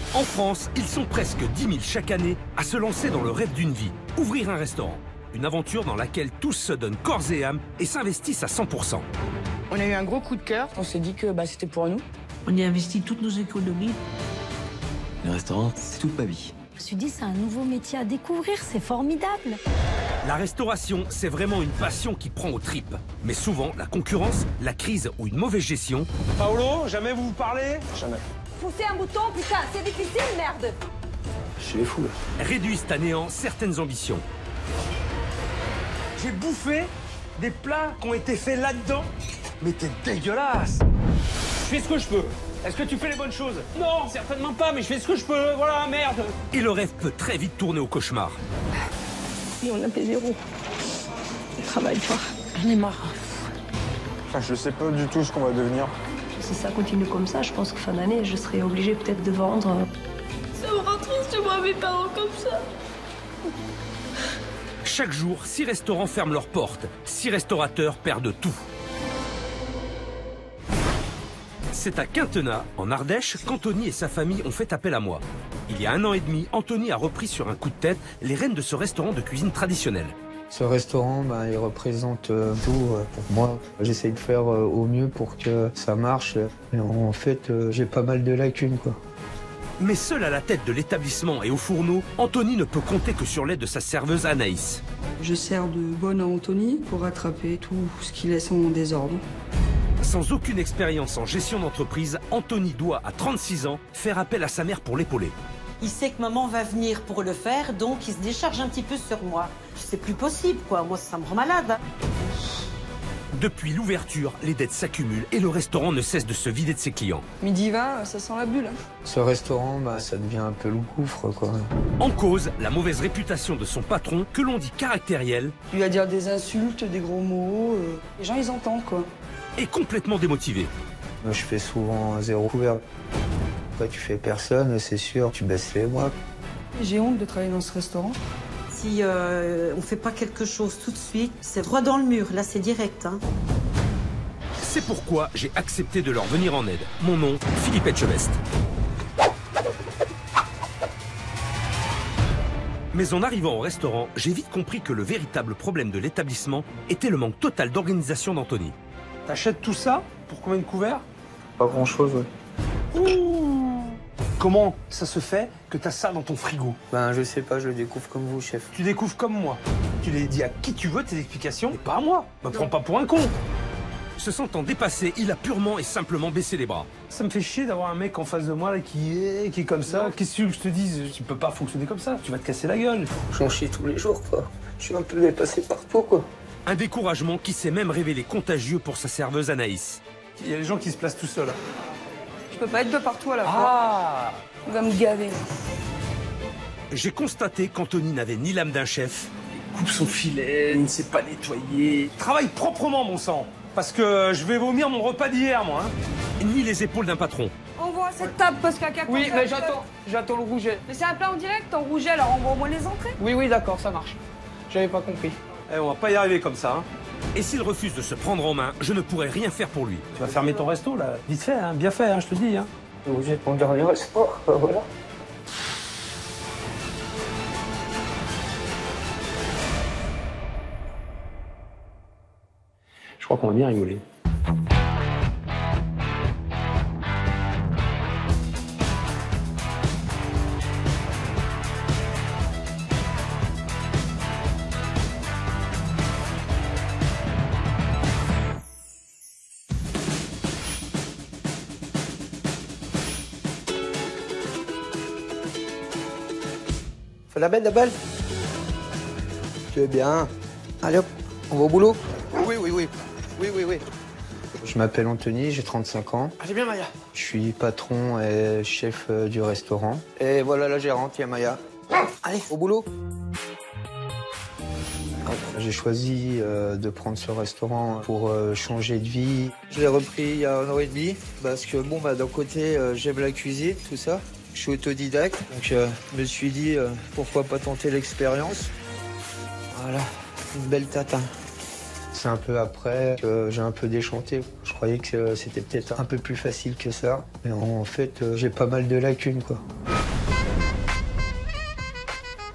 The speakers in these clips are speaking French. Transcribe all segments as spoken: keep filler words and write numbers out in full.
En France, ils sont presque dix mille chaque année à se lancer dans le rêve d'une vie, ouvrir un restaurant. Une aventure dans laquelle tous se donnent corps et âme et s'investissent à cent pour cent. On a eu un gros coup de cœur, on s'est dit que bah, c'était pour nous. On y a investi toutes nos économies. Le restaurant, c'est toute ma vie. Je me suis dit, c'est un nouveau métier à découvrir, c'est formidable. La restauration, c'est vraiment une passion qui prend aux tripes. Mais souvent, la concurrence, la crise ou une mauvaise gestion... Paolo, jamais vous vous parlez? Jamais. Poussez un bouton, putain, c'est difficile, merde. Chez les fous, là. Réduisent à néant certaines ambitions. J'ai bouffé des plats qui ont été faits là-dedans. Mais t'es dégueulasse. Je fais ce que je peux. Est-ce que tu fais les bonnes choses? Non, certainement pas, mais je fais ce que je peux. Voilà, merde. Et le rêve peut très vite tourner au cauchemar. Et on a fait zéro. On travaille pas. J'en ai marre. Enfin, je sais pas du tout ce qu'on va devenir. Si ça continue comme ça, je pense que fin d'année, je serai obligée peut-être de vendre. Ça me rend triste de voir mes parents comme ça. Chaque jour, six restaurants ferment leurs portes. Six restaurateurs perdent tout. C'est à Quintenat, en Ardèche, qu'Anthony et sa famille ont fait appel à moi. Il y a un an et demi, Anthony a repris sur un coup de tête les rênes de ce restaurant de cuisine traditionnelle. Ce restaurant, bah, il représente euh, tout euh, pour moi. J'essaye de faire euh, au mieux pour que ça marche. Et en fait, euh, j'ai pas mal de lacunes, quoi. Mais seul à la tête de l'établissement et au fourneau, Anthony ne peut compter que sur l'aide de sa serveuse Anaïs. Je sers de bonne à Anthony pour rattraper tout ce qu'il laisse en désordre. Sans aucune expérience en gestion d'entreprise, Anthony doit, à trente-six ans, faire appel à sa mère pour l'épauler. Il sait que maman va venir pour le faire, donc il se décharge un petit peu sur moi. C'est plus possible, quoi. Moi, ça me rend malade. Hein. Depuis l'ouverture, les dettes s'accumulent et le restaurant ne cesse de se vider de ses clients. Midi vingt, ça sent la bulle. Ce restaurant, bah, ça devient un peu le gouffre, quoi. En cause, la mauvaise réputation de son patron, que l'on dit caractériel. Lui a dire des insultes, des gros mots. Euh... Les gens, ils entendent, quoi. Est complètement démotivé. Je fais souvent zéro couvert. Quand tu fais personne, c'est sûr, tu baisses les bras. J'ai honte de travailler dans ce restaurant. Si euh, on fait pas quelque chose tout de suite, c'est droit dans le mur. Là, c'est direct. Hein. C'est pourquoi j'ai accepté de leur venir en aide. Mon nom, Philippe Etchebest. Mais en arrivant au restaurant, j'ai vite compris que le véritable problème de l'établissement était le manque total d'organisation d'Anthony. T'achètes tout ça? Pour combien de couverts? Pas grand-chose, ouais. Ouh. Comment ça se fait que t'as ça dans ton frigo? Ben, je sais pas, je le découvre comme vous, chef. Tu découvres comme moi. Tu les dis à qui tu veux, tes explications, et pas à moi. Me prends pas pour un con. Se sentant dépassé, il a purement et simplement baissé les bras. Ça me fait chier d'avoir un mec en face de moi là, qui est qui est comme ça. Qu'est-ce que tu veux que je te dise? Tu peux pas fonctionner comme ça. Tu vas te casser la gueule. J'en chie tous les jours, quoi. Je suis un peu dépassé partout, quoi. Un découragement qui s'est même révélé contagieux pour sa serveuse Anaïs. Il y a des gens qui se placent tout seuls. Je peux pas être de partout à la fois. Ah! On va me gaver. J'ai constaté qu'Anthony n'avait ni l'âme d'un chef. Il coupe son filet, il ne sait pas nettoyer. Travaille proprement, mon sang. Parce que je vais vomir mon repas d'hier, moi. Hein. Ni les épaules d'un patron. Envoie cette table parce qu'à caca. Oui, mais j'attends, j'attends le rouget. Mais c'est un plat en direct, en rouget, alors envoie au moins les entrées. Oui, oui, d'accord, ça marche. J'avais pas compris. Eh, on va pas y arriver comme ça, hein. Et s'il refuse de se prendre en main, je ne pourrais rien faire pour lui. Tu vas fermer ton resto, là. Vite fait, hein. Bien fait, hein, je te dis. Hein. Vous êtes mon dernier resto, voilà. Je crois qu'on va bien rigoler. Fais la belle, la belle. Tu es bien. Allez hop, on va au boulot. Oui, oui, oui. Oui, oui, oui. Je m'appelle Anthony, j'ai trente-cinq ans. Allez bien, Maya. Je suis patron et chef euh, du restaurant. Et voilà la gérante, il y a Maya. Allez, au boulot. J'ai choisi euh, de prendre ce restaurant pour euh, changer de vie. Je l'ai repris il y a un an et demi parce que bon, bah, d'un côté, euh, j'aime la cuisine, tout ça. Je suis autodidacte, donc euh, je me suis dit euh, pourquoi pas tenter l'expérience. Voilà, une belle tatin. C'est un peu après que j'ai un peu déchanté. Je croyais que c'était peut-être un peu plus facile que ça. Mais en fait, euh, j'ai pas mal de lacunes, quoi.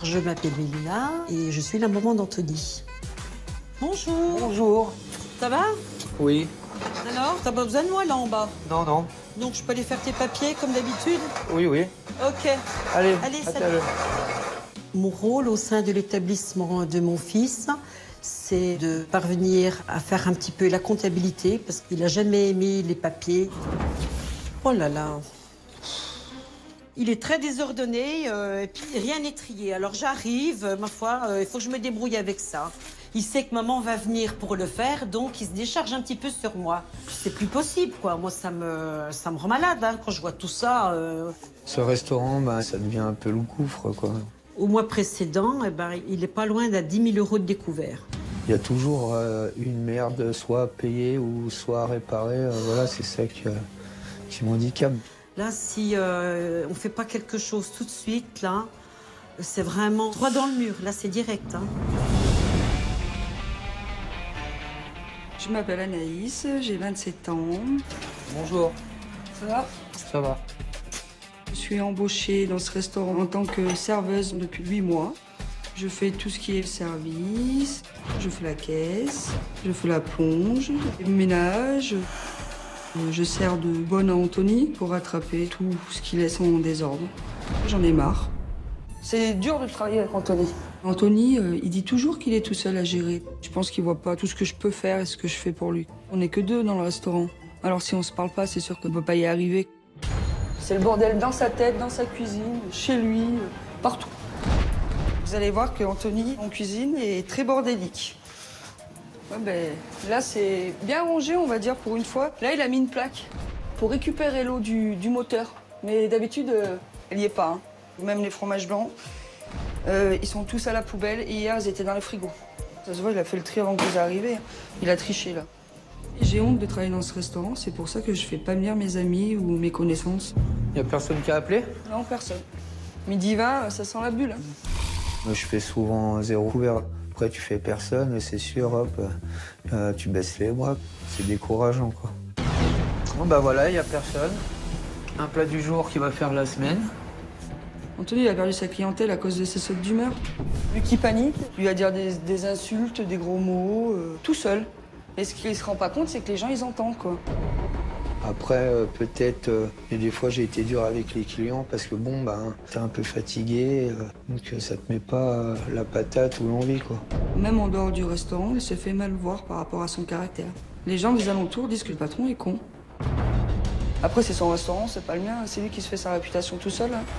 Je m'appelle Mélina et je suis la maman d'Anthony. Bonjour. Bonjour. Ça va? Oui. Alors, t'as pas besoin de moi là en bas? Non, non. Donc je peux aller faire tes papiers comme d'habitude? Oui, oui. Ok. Allez, Allez, à tout à salut. l'heure. Mon rôle au sein de l'établissement de mon fils, c'est de parvenir à faire un petit peu la comptabilité parce qu'il n'a jamais aimé les papiers. Oh là là. Il est très désordonné euh, et puis rien n'est trié. Alors j'arrive, euh, ma foi, euh, il faut que je me débrouille avec ça. Il sait que maman va venir pour le faire, donc il se décharge un petit peu sur moi. C'est plus possible, quoi. Moi, ça me, ça me rend malade hein, quand je vois tout ça. Euh... Ce restaurant, bah, ça devient un peu le gouffre, quoi. Au mois précédent, eh ben, il est pas loin d'à dix mille euros de découvert. Il y a toujours euh, une merde, soit payée ou soit réparée. Euh, voilà, c'est ça qui, euh, qui m'handicape. Là, si euh, on fait pas quelque chose tout de suite, là, c'est vraiment droit dans le mur. Là, c'est direct. Hein. Je m'appelle Anaïs, j'ai vingt-sept ans. Bonjour. Ça va? Ça va. Je suis embauchée dans ce restaurant en tant que serveuse depuis huit mois. Je fais tout ce qui est service, je fais la caisse, je fais la plonge, le ménage. Je sers de bonne à Anthony pour rattraper tout ce qu'il laisse en désordre. J'en ai marre. C'est dur de travailler avec Anthony. Anthony, euh, il dit toujours qu'il est tout seul à gérer. Je pense qu'il voit pas tout ce que je peux faire et ce que je fais pour lui. On n'est que deux dans le restaurant. Alors si on se parle pas, c'est sûr qu'on ne peut pas y arriver. C'est le bordel dans sa tête, dans sa cuisine, chez lui, euh, partout. Vous allez voir que Anthony, en cuisine, est très bordélique. Ouais, ben, là, c'est bien rangé, on va dire, pour une fois. Là, il a mis une plaque pour récupérer l'eau du, du moteur. Mais d'habitude, euh, elle n'y est pas. Hein. Même les fromages blancs, euh, ils sont tous à la poubelle. Et hier, ils étaient dans le frigo. Ça se voit, il a fait le tri avant que vous arriviez. Il a triché, là. J'ai honte de travailler dans ce restaurant. C'est pour ça que je fais pas venir mes amis ou mes connaissances. Il n'y a personne qui a appelé? Non, personne. Midi vingt, ça sent la bulle. Hein. Moi, je fais souvent zéro couvert. Après, tu fais personne, c'est sûr, hop, euh, tu baisses les bras. C'est décourageant, quoi. Bon, bah voilà, il n'y a personne. Un plat du jour qui va faire la semaine. Anthony, il a perdu sa clientèle à cause de ses sautes d'humeur. Lui qui panique, lui a dire des, des insultes, des gros mots, euh, tout seul. Et ce qu'il ne se rend pas compte, c'est que les gens, ils entendent, quoi. Après, euh, peut-être, euh, et des fois, j'ai été dur avec les clients parce que, bon, ben, t'es un peu fatigué, euh, donc euh, ça te met pas euh, la patate ou l'envie, quoi. Même en dehors du restaurant, il se fait mal voir par rapport à son caractère. Les gens des alentours disent que le patron est con. Après, c'est son restaurant, c'est pas le mien, c'est lui qui se fait sa réputation tout seul. Hein.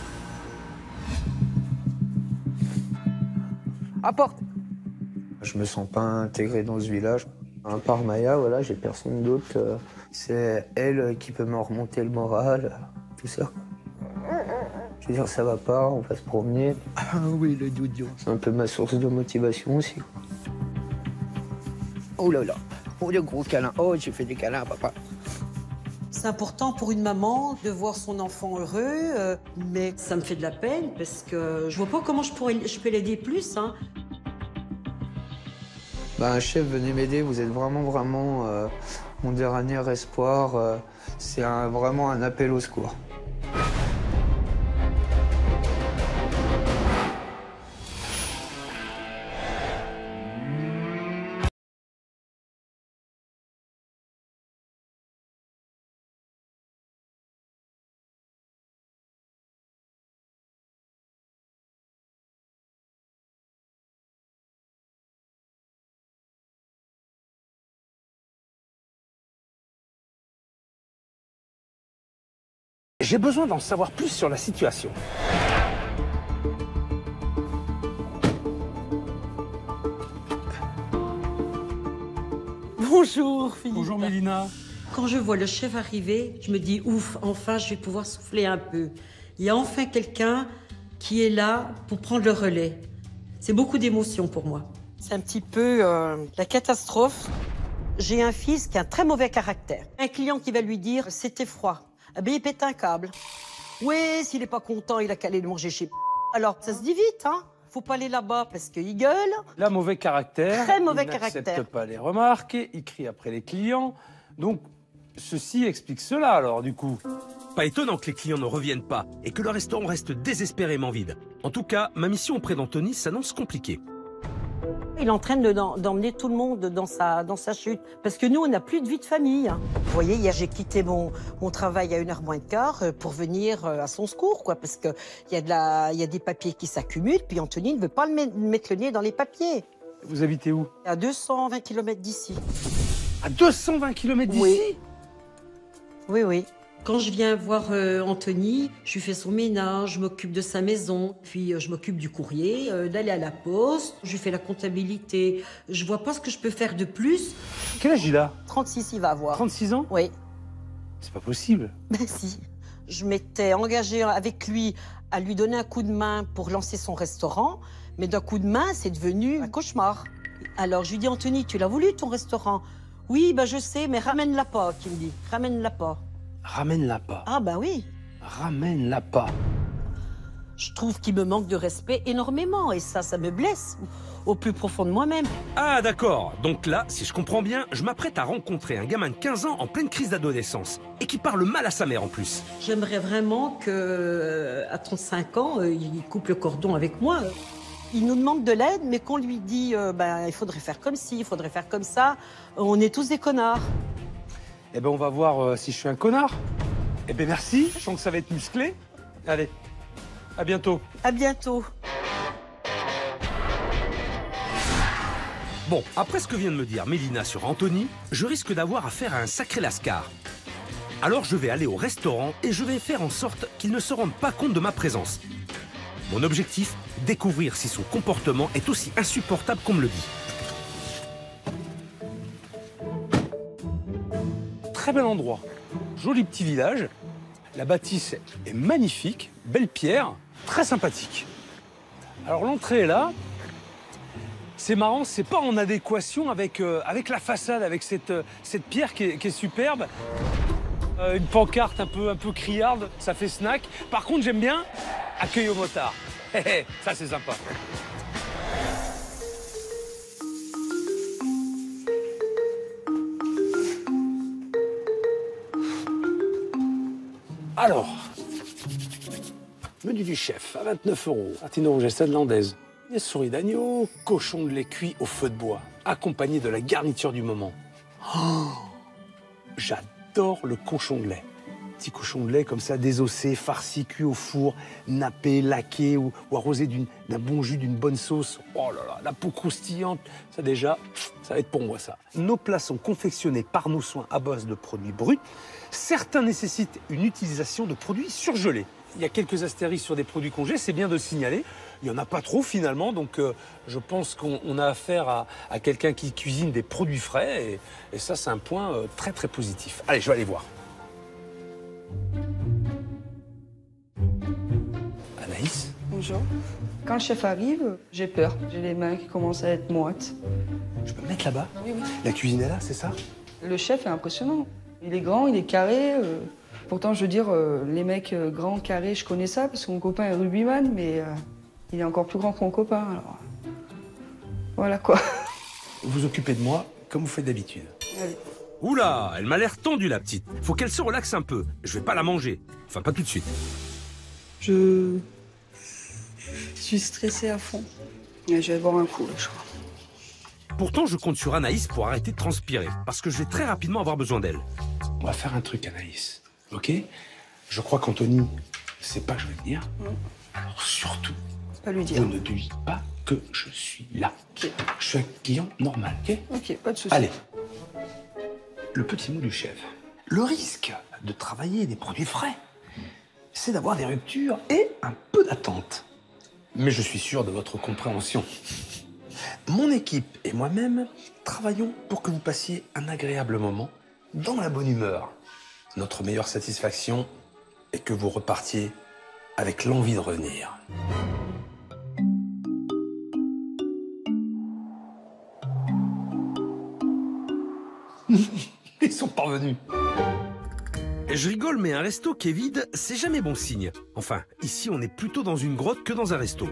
Apporte! Je me sens pas intégré dans ce village. À part Maya, voilà, j'ai personne d'autre. Euh, c'est elle qui peut me remonter le moral, tout ça. Je veux dire, ça va pas, on va se promener. Ah oui, le doudou. C'est un peu ma source de motivation aussi. Oh là là, oh le gros câlin. Oh, j'ai fait des câlins à papa. C'est important pour une maman de voir son enfant heureux, euh, mais ça me fait de la peine parce que je vois pas comment je, pourrais, je peux l'aider plus. Hein. Ben, chef, venez m'aider, vous êtes vraiment, vraiment euh, mon dernier espoir. Euh, c'est un, vraiment un appel au secours. J'ai besoin d'en savoir plus sur la situation. Bonjour, Philippe. Bonjour, Mélina. Quand je vois le chef arriver, je me dis ouf, enfin, je vais pouvoir souffler un peu. Il y a enfin quelqu'un qui est là pour prendre le relais. C'est beaucoup d'émotions pour moi. C'est un petit peu euh, la catastrophe. J'ai un fils qui a un très mauvais caractère. Un client qui va lui dire « c'était froid ». Eh bien, il pète un câble. Oui, s'il n'est pas content, il a qu'à aller le manger chez... Alors, ça se dit vite, hein. Faut pas aller là-bas parce qu'il gueule. Là, mauvais caractère. Très mauvais il caractère. Il n'accepte pas les remarques, il crie après les clients. Donc, ceci explique cela, alors, du coup. Pas étonnant que les clients ne reviennent pas et que le restaurant reste désespérément vide. En tout cas, ma mission auprès d'Anthony s'annonce compliquée. Il est en train d'emmener tout le monde dans sa, dans sa chute. Parce que nous, on n'a plus de vie de famille. Vous voyez, hier, j'ai quitté mon, mon travail à une heure moins de quart pour venir à son secours, quoi. Parce qu'il y, y a des papiers qui s'accumulent, puis Anthony ne veut pas le mettre le nez dans les papiers. Vous habitez où? À deux cent vingt kilomètres d'ici. À deux cent vingt kilomètres d'ici? Oui. Oui, oui. Quand je viens voir euh, Anthony, je lui fais son ménage, je m'occupe de sa maison, puis euh, je m'occupe du courrier, euh, d'aller à la poste, je lui fais la comptabilité. Je vois pas ce que je peux faire de plus. Quel âge il a? trente-six, il va avoir. trente-six ans? Oui. C'est pas possible. Ben si. Je m'étais engagée avec lui à lui donner un coup de main pour lancer son restaurant, mais d'un coup de main, c'est devenu un cauchemar. Alors je lui dis, Anthony, tu l'as voulu ton restaurant? Oui, ben je sais, mais ramène-la pas, qu'il me dit. Ramène-la pas. Ramène-la pas. Ah bah oui. Ramène-la pas. Je trouve qu'il me manque de respect énormément et ça, ça me blesse au plus profond de moi-même. Ah d'accord, donc là, si je comprends bien, je m'apprête à rencontrer un gamin de quinze ans en pleine crise d'adolescence et qui parle mal à sa mère en plus. J'aimerais vraiment que, à trente-cinq ans, il coupe le cordon avec moi. Il nous demande de l'aide, mais qu'on lui dit euh, ben, il faudrait faire comme ci, il faudrait faire comme ça. On est tous des connards. Eh ben on va voir euh, si je suis un connard. Eh ben merci, je sens que ça va être musclé. Allez, à bientôt. À bientôt. Bon, après ce que vient de me dire Mélina sur Anthony, je risque d'avoir affaire à un sacré lascar. Alors je vais aller au restaurant et je vais faire en sorte qu'il ne se rende pas compte de ma présence. Mon objectif, découvrir si son comportement est aussi insupportable qu'on me le dit. Très bel endroit, joli petit village. La bâtisse est magnifique, belle pierre, très sympathique. Alors l'entrée est là. C'est marrant, c'est pas en adéquation avec, euh, avec la façade, avec cette, euh, cette pierre qui est, qui est superbe. Euh, une pancarte un peu, un peu criarde, ça fait snack. Par contre, j'aime bien accueil au motard. Ça, c'est sympa. Alors, menu du chef à vingt-neuf euros, tartine rouge landaise, des souris d'agneau, cochon de lait cuit au feu de bois, accompagné de la garniture du moment. Oh, j'adore le cochon de lait. Petit cochon de lait comme ça, désossé, farci, cuit au four, nappé, laqué ou, ou arrosé d'un bon jus, d'une bonne sauce. Oh là là, la peau croustillante, ça déjà, ça va être pour moi ça. Nos plats sont confectionnés par nos soins à base de produits bruts. Certains nécessitent une utilisation de produits surgelés. Il y a quelques astérisques sur des produits congés, c'est bien de le signaler. Il n'y en a pas trop finalement, donc euh, je pense qu'on a affaire à, à quelqu'un qui cuisine des produits frais et, et ça c'est un point euh, très très positif. Allez, je vais aller voir. Anaïs? Bonjour. Quand le chef arrive, j'ai peur. J'ai les mains qui commencent à être moites. Je peux me mettre là-bas? Oui, oui. La cuisine est là, c'est ça? Le chef est impressionnant. Il est grand, il est carré. Euh... Pourtant, je veux dire, euh, les mecs euh, grands, carrés, je connais ça parce que mon copain est rugbyman, mais euh, il est encore plus grand que mon copain. Alors, voilà quoi. Vous vous occupez de moi comme vous faites d'habitude. Allez. Oula, elle m'a l'air tendue la petite. Faut qu'elle se relaxe un peu. Je vais pas la manger. Enfin, pas tout de suite. Je suis stressée à fond. Et je vais boire un coup, là, je crois. Pourtant, je compte sur Anaïs pour arrêter de transpirer, parce que je vais très rapidement avoir besoin d'elle. On va faire un truc, Anaïs, ok? Je crois qu'Anthony sait pas que je vais venir. Mmh. Alors surtout, pas lui dire. Vous ne lui dites pas que je suis là. Okay. Je suis un client normal, ok? Ok, pas de souci. Allez, le petit mot du chef. Le risque de travailler des produits frais, c'est d'avoir des ruptures et un peu d'attente. Mais je suis sûr de votre compréhension. Mon équipe et moi-même travaillons pour que vous passiez un agréable moment dans la bonne humeur. Notre meilleure satisfaction est que vous repartiez avec l'envie de revenir. Ils sont parvenus. Je rigole, mais un resto qui est vide, c'est jamais bon signe. Enfin, ici, on est plutôt dans une grotte que dans un resto.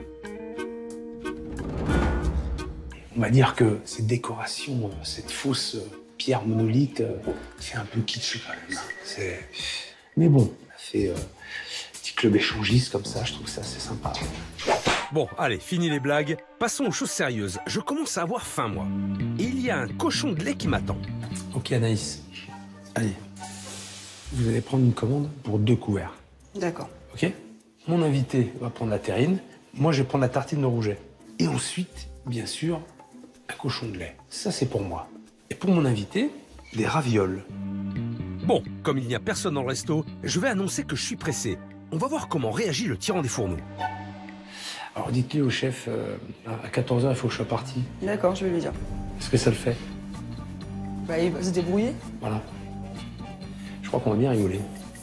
On va dire que cette décoration, cette fausse pierre monolithe, c'est un peu kitsch quand même. C'est... Mais bon, fait euh, petit club échangiste comme ça, je trouve ça assez sympa. Bon, allez, fini les blagues. Passons aux choses sérieuses. Je commence à avoir faim, moi. Et il y a un cochon de lait qui m'attend. Ok, Anaïs. Allez. Vous allez prendre une commande pour deux couverts. D'accord. Ok? Mon invité va prendre la terrine. Moi, je vais prendre la tartine de rouget. Et ensuite, bien sûr, un cochon de lait. Ça, c'est pour moi. Et pour mon invité, des ravioles. Bon, comme il n'y a personne dans le resto, je vais annoncer que je suis pressé. On va voir comment réagit le tyran des fourneaux. Alors dites-lui au chef, euh, à quatorze heures, il faut que je sois parti. D'accord, je vais lui dire. Est-ce que ça le fait? Bah, il va se débrouiller. Voilà. Je crois qu'on va bien rigoler.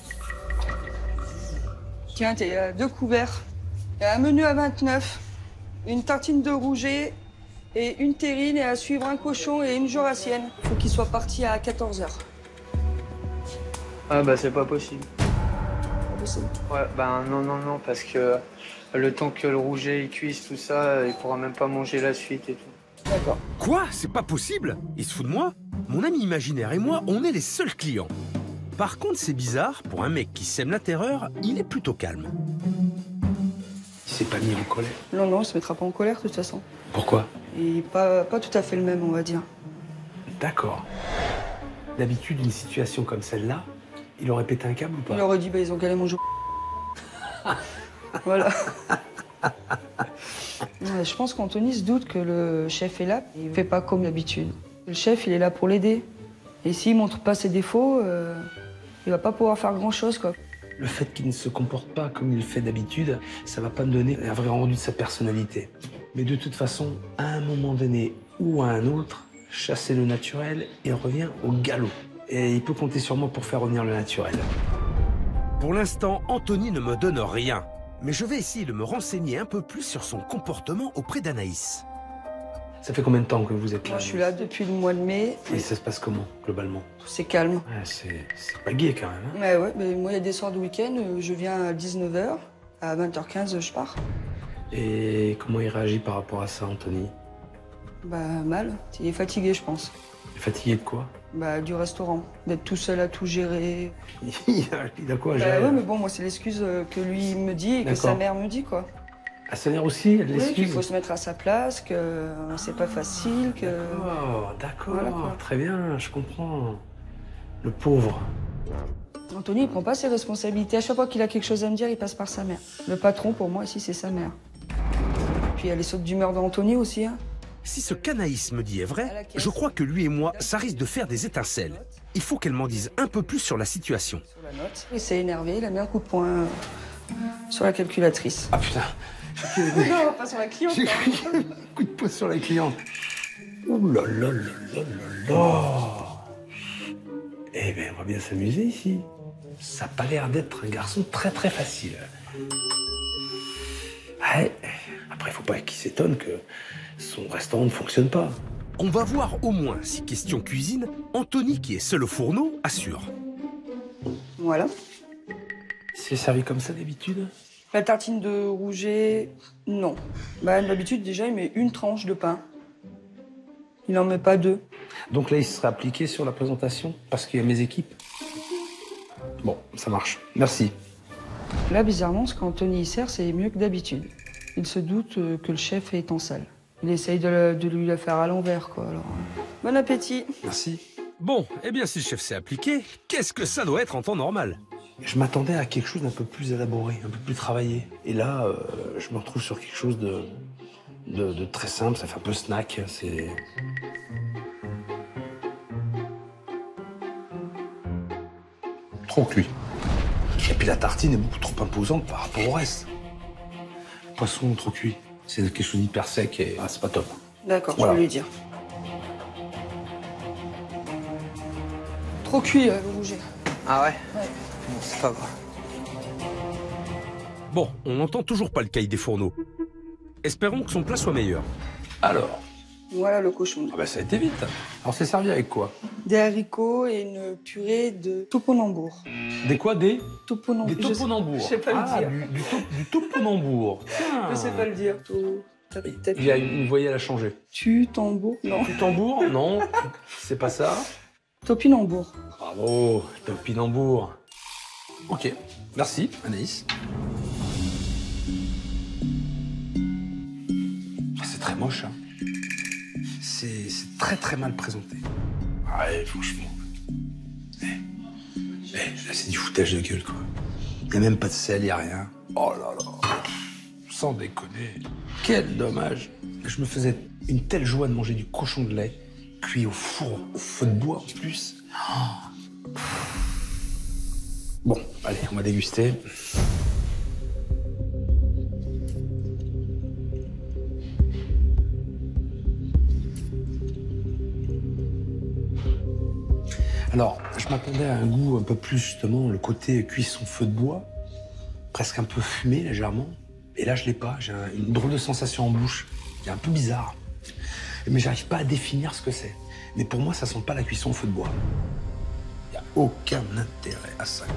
Tiens, t'es euh, deux couverts. Et un menu à vingt-neuf, une tartine de rouget et une terrine et à suivre un cochon et une jurassienne. Faut qu'il soit parti à quatorze heures. Ah bah c'est pas possible. Pas possible. Ouais, bah non, non, non, parce que le temps que le rouget il cuise, tout ça, il pourra même pas manger la suite et tout. D'accord. Quoi? C'est pas possible? Il se fout de moi? Mon ami imaginaire et moi, on est les seuls clients. Par contre, c'est bizarre, pour un mec qui sème la terreur, il est plutôt calme. Il s'est pas mis en colère. Non, non, il se mettra pas en colère de toute façon. Pourquoi? Et pas, pas tout à fait le même, on va dire. D'accord. D'habitude, une situation comme celle-là, il aurait pété un câble ou pas? Il aurait dit, bah, ils ont galé mon jeu. Voilà. Ouais, je pense qu'Anthony se doute que le chef est là. Il fait pas comme d'habitude. Le chef, il est là pour l'aider. Et s'il montre pas ses défauts, euh, il va pas pouvoir faire grand-chose, quoi. Le fait qu'il ne se comporte pas comme il le fait d'habitude, ça va pas me donner un vrai rendu de sa personnalité. Mais de toute façon, à un moment donné ou à un autre, chasser le naturel, il revient au galop. Et il peut compter sur moi pour faire revenir le naturel. Pour l'instant, Anthony ne me donne rien. Mais je vais essayer de me renseigner un peu plus sur son comportement auprès d'Anaïs. Ça fait combien de temps que vous êtes là? Moi, je suis là depuis le mois de mai. Et ça se passe comment, globalement? C'est calme. Ouais, c'est pas gai, quand même. Hein. Ouais, ouais, mais moi, il y a des soirs de week-end, je viens à dix-neuf heures, à vingt heures quinze, je pars. Et comment il réagit par rapport à ça, Anthony? Bah, mal. Il est fatigué, je pense. Il est fatigué de quoi? Bah, du restaurant. D'être tout seul à tout gérer. il a quoi à bah, gérer? ouais, mais bon, moi, c'est l'excuse que lui me dit et que sa mère me dit, quoi. À sa mère aussi, elle l'excuse? Oui, qu'il faut se mettre à sa place, que c'est pas facile, que... D'accord, d'accord, voilà, très bien, je comprends. Le pauvre. Anthony, il prend pas ses responsabilités. À chaque fois qu'il a quelque chose à me dire, il passe par sa mère. Le patron, pour moi, ici, c'est sa mère. Puis il y a les sautes d'humeur d'Anthony aussi, hein. Si ce qu'Anaïs me dit est vrai, je crois que lui et moi, ça risque de faire des étincelles. Il faut qu'elle m'en dise un peu plus sur la situation. Sur la note. Il s'est énervé, il a mis un coup de poing sur la calculatrice. Ah putain. Non, pas sur la cliente. J'ai pris un coup de poing sur la cliente. Ouh là là là là là là. Eh bien, on va bien s'amuser ici. Ça n'a pas l'air d'être un garçon très très facile. Ouais. Après, il faut pas qu'il s'étonne que son restaurant ne fonctionne pas. On va voir au moins si question cuisine, Anthony, qui est seul au fourneau, assure. Voilà. C'est servi comme ça d'habitude? La tartine de rouget, non. Bah, d'habitude, déjà, il met une tranche de pain. Il n'en met pas deux. Donc là, il sera appliqué sur la présentation parce qu'il y a mes équipes. Bon, ça marche. Merci. Là, bizarrement, ce qu'Anthony sert, c'est mieux que d'habitude. Il se doute que le chef est en salle. Il essaye de, le, de lui la faire à l'envers, quoi. Alors, bon appétit. Merci. Bon, eh bien, si le chef s'est appliqué, qu'est-ce que ça doit être en temps normal? Je m'attendais à quelque chose d'un peu plus élaboré, un peu plus travaillé. Et là, euh, je me retrouve sur quelque chose de, de, de très simple, ça fait un peu snack. C'est... trop cuit. Et puis la tartine est beaucoup trop imposante par rapport au reste. Poisson trop cuit. C'est quelque chose d'hyper sec et ah, c'est pas top. D'accord, voilà. Je vais lui dire. Trop cuit, euh, le rouget. Ah ouais? Ouais. Bon, c'est pas grave. Bon, on n'entend toujours pas le cahier des fourneaux. Espérons que son plat soit meilleur. Alors? Voilà le cochon. Ah bah ça a été vite. Alors c'est servi avec quoi? Des haricots et une purée de topinambour. Des quoi? Des? Topinambour. Des topinambours. Je sais pas ah, le dire. Du, du, top, du topinambour. Tiens. Je sais pas le dire. Il y a une voyelle à changer. Tu tambour? Non. Tu tambour? Non. C'est pas ça. Topinambour. Bravo, topinambour. Ok, merci Anaïs. C'est très moche, hein. C'est très très mal présenté. Ouais, franchement. Eh, eh, là, c'est du foutage de gueule, quoi. Il n'y a même pas de sel, il n'y a rien. Oh là là. Sans déconner. Quel dommage. Je me faisais une telle joie de manger du cochon de lait, cuit au four, au feu de bois en plus. Oh. Bon, allez, on va déguster. Alors, je m'attendais à un goût un peu plus, justement, le côté cuisson feu de bois, presque un peu fumé, légèrement. Et là, je l'ai pas. J'ai un, une drôle de sensation en bouche, qui est un peu bizarre. Mais j'arrive pas à définir ce que c'est. Mais pour moi, ça sent pas la cuisson au feu de bois. Il n'y a aucun intérêt à ça.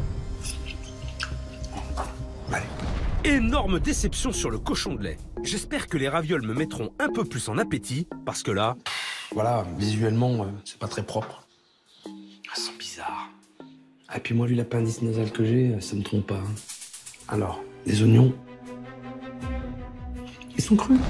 Allez. Énorme déception sur le cochon de lait. J'espère que les ravioles me mettront un peu plus en appétit, parce que là... Voilà, visuellement, euh, c'est pas très propre. Ça sent bizarre. Ah, et puis moi, vu l'appendice nasal que j'ai, ça me trompe pas. Hein. Alors, les oignons, ils sont crus.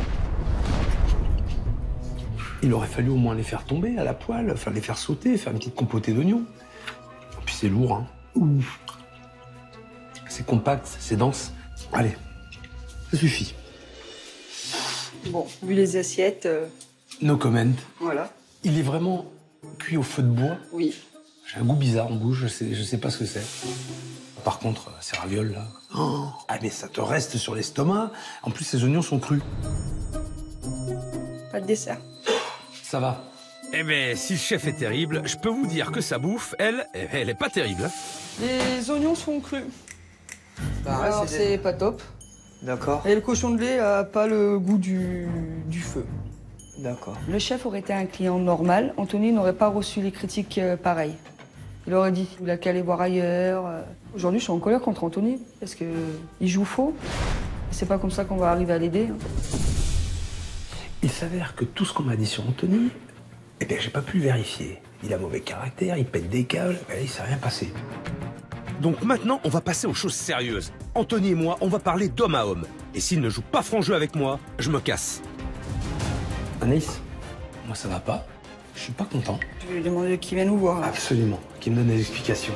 Il aurait fallu au moins les faire tomber à la poêle, enfin les faire sauter, faire une petite compotée d'oignons. Et puis c'est lourd, hein. Ouh. C'est compact, c'est dense. Allez, ça suffit. Bon, vu les assiettes... Euh... No comment. Voilà. Il est vraiment cuit au feu de bois. Oui. J'ai un goût bizarre en bouche, je sais, je sais pas ce que c'est. Par contre, ces ravioles là, oh, ah mais ça te reste sur l'estomac. En plus, ces oignons sont crus. Pas de dessert. Ça va. Eh ben, si le chef est terrible, je peux vous dire que sa bouffe, elle, elle est pas terrible. Hein. Les oignons sont crus. Bah, Alors, c'est des... pas top. D'accord. Et le cochon de lait a pas le goût du, du feu. D'accord. Le chef aurait été un client normal, Anthony n'aurait pas reçu les critiques euh, pareilles. Il aurait dit, il a qu'à aller voir ailleurs. Aujourd'hui, je suis en colère contre Anthony, parce qu'il joue faux. C'est pas comme ça qu'on va arriver à l'aider. Hein. Il s'avère que tout ce qu'on m'a dit sur Anthony, eh bien, j'ai pas pu le vérifier. Il a mauvais caractère, il pète des câbles, ben, il s'est rien passé. Donc maintenant, on va passer aux choses sérieuses. Anthony et moi, on va parler d'homme à homme. Et s'il ne joue pas franc jeu avec moi, je me casse. Anaïs, moi ça va pas. Je suis pas content. Je vais lui demander qui vient nous voir. Là. Absolument, qui me donne des explications.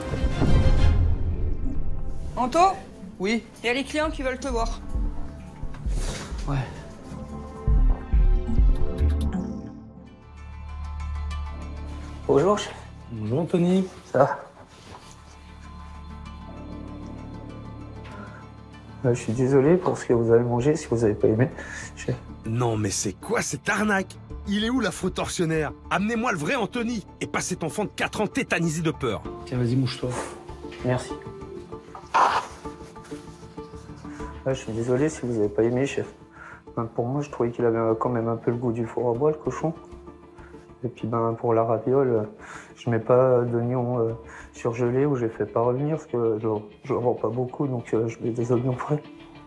Anto ? Oui. Il y a les clients qui veulent te voir. Ouais. Bonjour, chef. Bonjour Anthony. Ça va? Je suis désolé pour ce que vous avez mangé, si vous n'avez pas aimé. Je... Non mais c'est quoi cette arnaque? Il est où la faux tortionnaire? Amenez-moi le vrai Anthony et pas cet enfant de quatre ans tétanisé de peur. Tiens, vas-y, mouche-toi. Merci. Ouais, je suis désolé si vous n'avez pas aimé, chef. Ben, pour moi, je trouvais qu'il avait quand même un peu le goût du four à bois, le cochon. Et puis ben, pour la raviole, je mets pas d'oignons euh, surgelés ou je les fais pas revenir parce que je ne vends pas beaucoup, donc euh, je mets des oignons frais.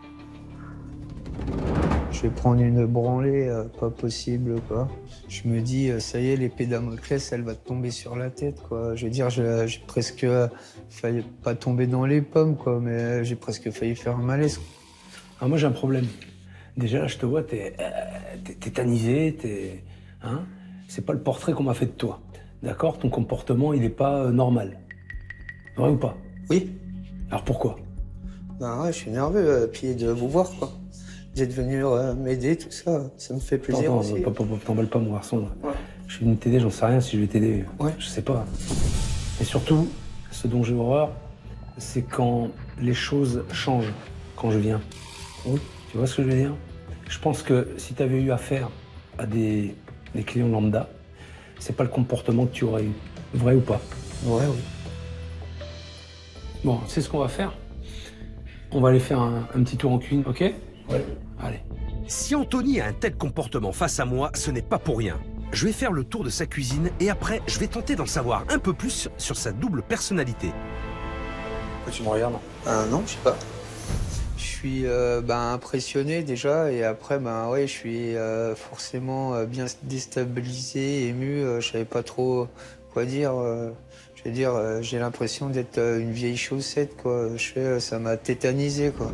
Je vais prendre une branlée, euh, pas possible, quoi. Je me dis, euh, ça y est, l'épée Damoclès, elle va te tomber sur la tête, quoi. Je veux dire, j'ai presque euh, failli pas tomber dans les pommes, quoi, mais euh, j'ai presque failli faire un malaise. Ah, moi, j'ai un problème. Déjà, là, je te vois, t'es euh, tétanisé, t'es... Hein? C'est pas le portrait qu'on m'a fait de toi. D'accord? Ton comportement, il est pas euh, normal. Vrai ou pas? Oui. Alors pourquoi? Ben ouais, je suis nerveux, euh, puis de vous voir, quoi. D'être venu euh, m'aider, tout ça, ça me fait plaisir non, aussi. Non, t'emballes pas, mon garçon. Ouais. Je suis venu t'aider, j'en sais rien si je vais t'aider. Ouais. Je sais pas. Et surtout, ce dont j'ai horreur, c'est quand les choses changent, quand je viens. Oui. Tu vois ce que je veux dire? Je pense que si tu avais eu affaire à des, des clients lambda, c'est pas le comportement que tu aurais eu. Vrai ou pas? Ouais, oui. Bon, c'est ce qu'on va faire. On va aller faire un, un petit tour en cuisine, ok? Ouais. Allez. Si Anthony a un tel comportement face à moi, ce n'est pas pour rien. Je vais faire le tour de sa cuisine et après, je vais tenter d'en savoir un peu plus sur sa double personnalité. Pourquoi tu me regardes? Euh, non, je sais pas. Je suis euh, ben, impressionné déjà et après, ben, ouais, je suis euh, forcément euh, bien déstabilisé, ému. Euh, je savais pas trop quoi dire. Euh, Je veux dire, euh, j'ai l'impression d'être euh, une vieille chaussette, quoi. Je fais, euh, ça m'a tétanisé, quoi.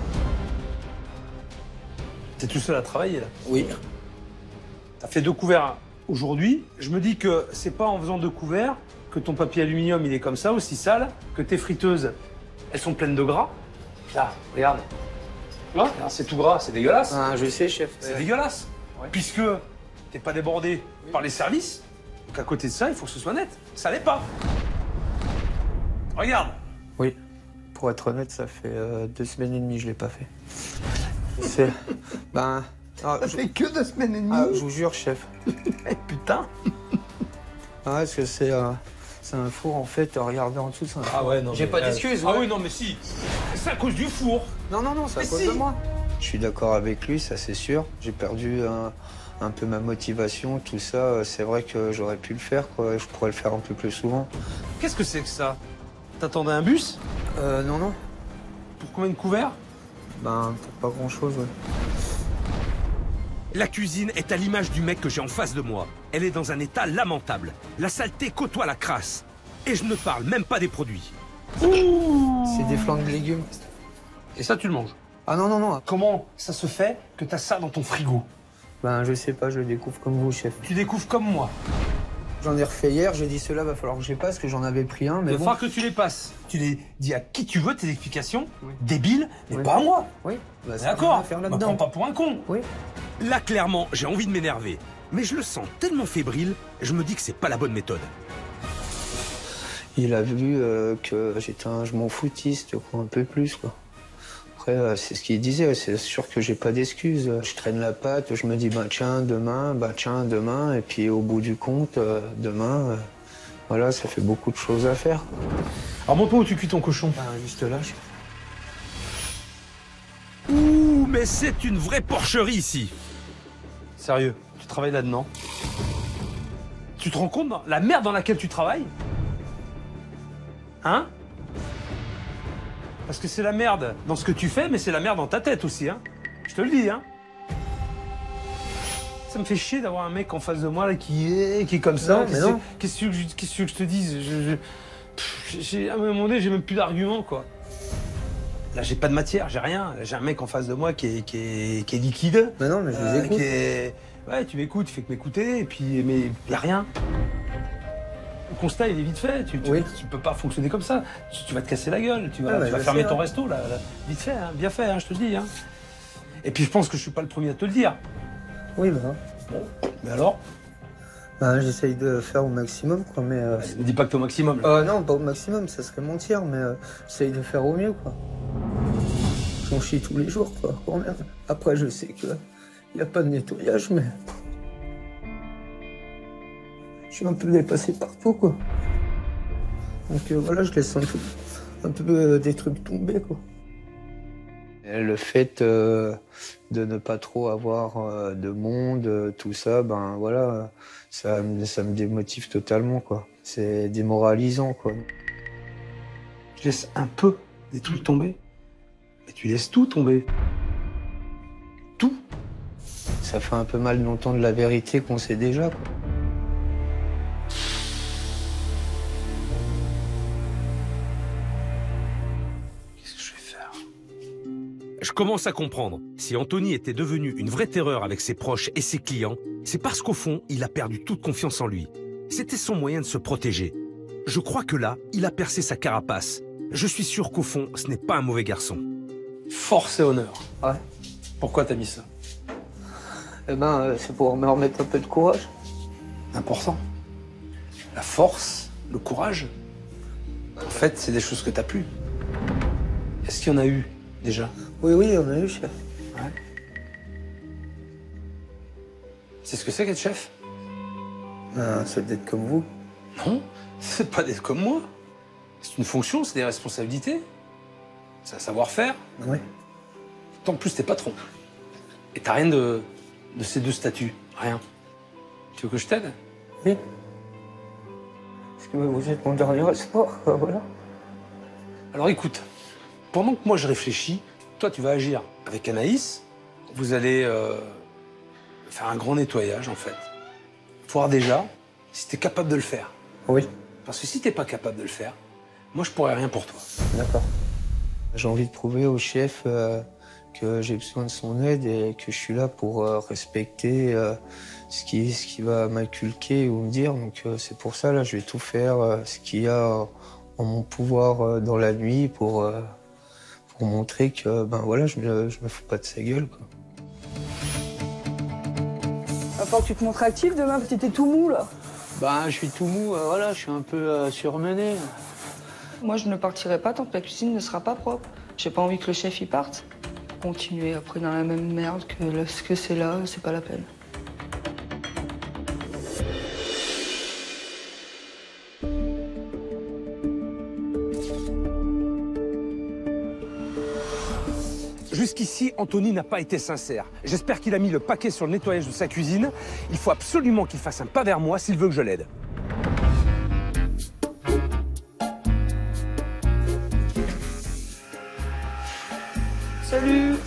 T'es tout seul à travailler, là? Oui. T'as fait deux couverts aujourd'hui. Je me dis que c'est pas en faisant deux couverts que ton papier aluminium, il est comme ça, aussi sale, que tes friteuses, elles sont pleines de gras. Là, regarde. Là, c'est tout gras, c'est dégueulasse. Ah, je sais, chef. C'est dégueulasse. Ouais. Puisque t'es pas débordé oui. par les services, donc à côté de ça, il faut que ce soit net. Ça l'est pas. Regarde. Oui. Pour être honnête, ça fait euh, deux semaines et demie que je l'ai pas fait. C'est... Ben... Ah, ça je... fait que deux semaines et demie. Ah, je vous jure, chef. Putain. Ah, est-ce que c'est... Euh... C'est un four, en fait, regardez en dessous, ça. Ah ouais, non. J'ai pas d'excuses, Ah ouais. oui, non, mais si. C'est à cause du four. Non, non, non, c'est à cause si. de moi. Je suis d'accord avec lui, ça c'est sûr. J'ai perdu un, un peu ma motivation, tout ça. C'est vrai que j'aurais pu le faire, quoi. Je pourrais le faire un peu plus souvent. Qu'est-ce que c'est que ça? T'attendais un bus? Euh, non, non. Pour combien de couverts? Ben, pour pas grand-chose, ouais. La cuisine est à l'image du mec que j'ai en face de moi. Elle est dans un état lamentable. La saleté côtoie la crasse. Et je ne parle même pas des produits. C'est des flancs de légumes. Et ça, tu le manges? Ah non, non, non. Comment ça se fait que t'as ça dans ton frigo? Ben, je sais pas, je le découvre comme vous, chef. Tu découvres comme moi. J'en ai refait hier, j'ai dit cela, va falloir que je les passe, que j'en avais pris un, mais Il va bon. falloir que tu les passes. Tu les dis à qui tu veux, tes explications, oui. débiles, mais oui. pas à moi. Oui. Bah, d'accord. Faire là dedans. Prends pas pour un con. Oui. Là, clairement, j'ai envie de m'énerver. Mais je le sens tellement fébrile, je me dis que c'est pas la bonne méthode. Il a vu euh, que j'étais un je m'en foutiste, quoi, un peu plus, quoi. Après, euh, c'est ce qu'il disait, c'est sûr que j'ai pas d'excuses. Je traîne la patte, je me dis, bah tiens, demain, bah tiens, demain, et puis au bout du compte, euh, demain, euh, voilà, ça fait beaucoup de choses à faire. Alors montre-moi où tu cuis ton cochon. Ah, juste là, je... Ouh, mais c'est une vraie porcherie ici. Sérieux, tu travailles là-dedans? Tu te rends compte de la merde dans laquelle tu travailles? Hein? Parce que c'est la merde dans ce que tu fais, mais c'est la merde dans ta tête aussi, hein? Je te le dis, hein? Ça me fait chier d'avoir un mec en face de moi là qui est, qui est comme ça. Non, mais non. Qu'est-ce que je, qu'est-ce que je te dise? je, je, pff, j'ai, à un moment donné, j'ai même plus d'arguments, quoi. Là, j'ai pas de matière, j'ai rien. J'ai un mec en face de moi qui est, qui est, qui est liquide. Mais non, mais je vous euh, écoute. Qui est... Ouais, tu m'écoutes, tu fais que m'écouter, et puis, mais y a rien. Le constat, il est vite fait. Tu, tu, oui. tu peux pas fonctionner comme ça. Tu, tu vas te casser la gueule. Tu vas, ah, bah, tu vas fermer sais, ton hein. resto, là, là. Vite fait, hein, bien fait, hein, je te le dis. Hein. Et puis, je pense que je suis pas le premier à te le dire. Oui, bah. Bon, mais alors? Bah, j'essaye de faire au maximum, quoi, mais... Euh, ne dis pas que t'es au maximum. Euh, non, pas au maximum, ça serait mentir, mais euh, j'essaye de faire au mieux, quoi. J'en chie tous les jours, quoi, quand même. Après, je sais que il n'y a pas de nettoyage, mais... Je suis un peu dépassé partout, quoi. Donc euh, voilà, je laisse un peu, un peu euh, des trucs tomber, quoi. Et le fait euh, de ne pas trop avoir euh, de monde, euh, tout ça, ben voilà, ça, ça me démotive totalement, quoi. C'est démoralisant, quoi. Tu laisses un peu des trucs tomber, mais tu laisses tout tomber. Tout. Ça fait un peu mal d'entendre la vérité qu'on sait déjà, quoi. Je commence à comprendre. Si Anthony était devenu une vraie terreur avec ses proches et ses clients, c'est parce qu'au fond, il a perdu toute confiance en lui. C'était son moyen de se protéger. Je crois que là, il a percé sa carapace. Je suis sûr qu'au fond, ce n'est pas un mauvais garçon. Force et honneur. Ouais. Pourquoi t'as mis ça? Eh ben, euh, c'est pour me remettre un peu de courage. Important. La force, le courage, en fait, c'est des choses que t'as plus. Est-ce qu'il y en a eu, déjà? Oui, oui, on a eu, chef. Ouais. C'est ce que c'est qu'être chef? Ben, c'est d'être comme vous. Non, c'est pas d'être comme moi. C'est une fonction, c'est des responsabilités. C'est un savoir-faire. Oui. En plus, t'es patron. Et t'as rien de, de ces deux statuts. Rien. Tu veux que je t'aide? Oui. Parce que vous êtes mon dernier espoir, voilà. Alors écoute, pendant que moi je réfléchis, toi tu vas agir avec Anaïs. Vous allez euh, faire un grand nettoyage en fait. Faut voir déjà si t'es capable de le faire. Oui. Parce que si t'es pas capable de le faire, moi, je pourrais rien pour toi. D'accord. J'ai envie de prouver au chef euh, que j'ai besoin de son aide et que je suis là pour euh, respecter euh, ce qui, ce qui va m'inculquer ou me dire. Donc euh, c'est pour ça, là, je vais tout faire euh, ce qu'il y a en mon pouvoir euh, dans la nuit pour, euh, pour montrer que ben voilà, je me, je me fous pas de sa gueule, quoi. Va falloir que tu te montres actif demain, parce que t'étais tout mou, là. Ben, je suis tout mou, euh, voilà, je suis un peu euh, surmené. Moi, je ne partirai pas tant que la cuisine ne sera pas propre. J'ai pas envie que le chef y parte. Continuer après dans la même merde que là, ce que c'est là, c'est pas la peine. Jusqu'ici, Anthony n'a pas été sincère. J'espère qu'il a mis le paquet sur le nettoyage de sa cuisine. Il faut absolument qu'il fasse un pas vers moi s'il veut que je l'aide. Salut.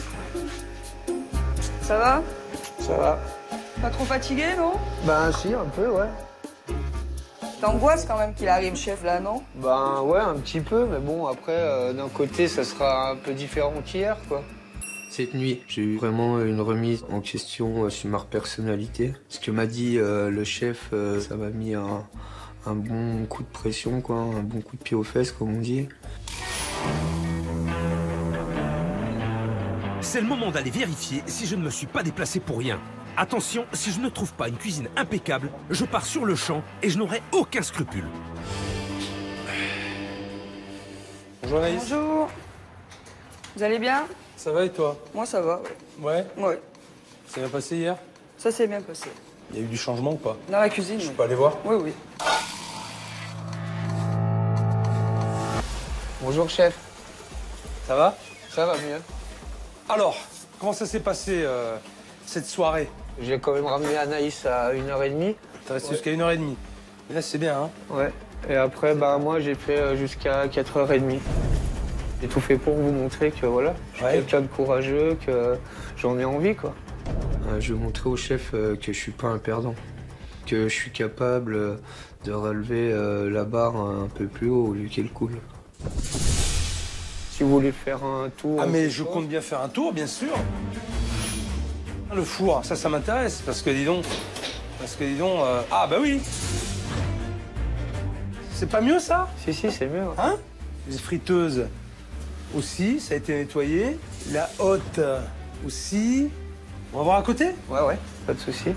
Ça va? Ça va. Pas trop fatigué, non? Ben si, un peu, ouais. T'angoisses quand même qu'il arrive, chef, là, non? Ben ouais, un petit peu, mais bon, après, euh, d'un côté, ça sera un peu différent qu'hier, quoi. Cette nuit, j'ai eu vraiment une remise en question euh, sur ma personnalité. Ce que m'a dit euh, le chef, euh, ça m'a mis un, un bon coup de pression, quoi, un bon coup de pied aux fesses, comme on dit. C'est le moment d'aller vérifier si je ne me suis pas déplacé pour rien. Attention, si je ne trouve pas une cuisine impeccable, je pars sur le champ et je n'aurai aucun scrupule. Bonjour Anaïs. Bonjour. Vous allez bien? Ça va et toi? Moi, ça va, ouais. Ouais? Ouais. Ça bien passé hier? Ça s'est bien passé. Il y a eu du changement ou pas? Dans la cuisine, Je oui. peux aller voir? Oui, oui. Bonjour, chef. Ça va? Ça va mieux. Alors, comment ça s'est passé euh, cette soirée? J'ai quand même ramené Anaïs à une heure trente. T'es resté Ouais. jusqu'à une heure trente. Là, c'est bien, hein? Ouais. Et après, bah, moi, j'ai fait euh, jusqu'à quatre heures trente. J'ai tout fait pour vous montrer que voilà, je suis Ouais. quelqu'un de courageux, que j'en ai envie, quoi. Euh, je vais montrer au chef euh, que je suis pas un perdant, que je suis capable euh, de relever euh, la barre un peu plus haut vu qu'elle coule. Si vous voulez faire un tour... Ah, mais je compte bien faire un tour, bien sûr. Le four, ça, ça m'intéresse, parce que dis donc... Parce que dis donc... euh, Ah, bah oui! C'est pas mieux, ça? Si, si, c'est mieux. Ouais. Hein? Les friteuses aussi, ça a été nettoyé. La hotte aussi. On va voir à côté? Ouais, ouais, pas de souci.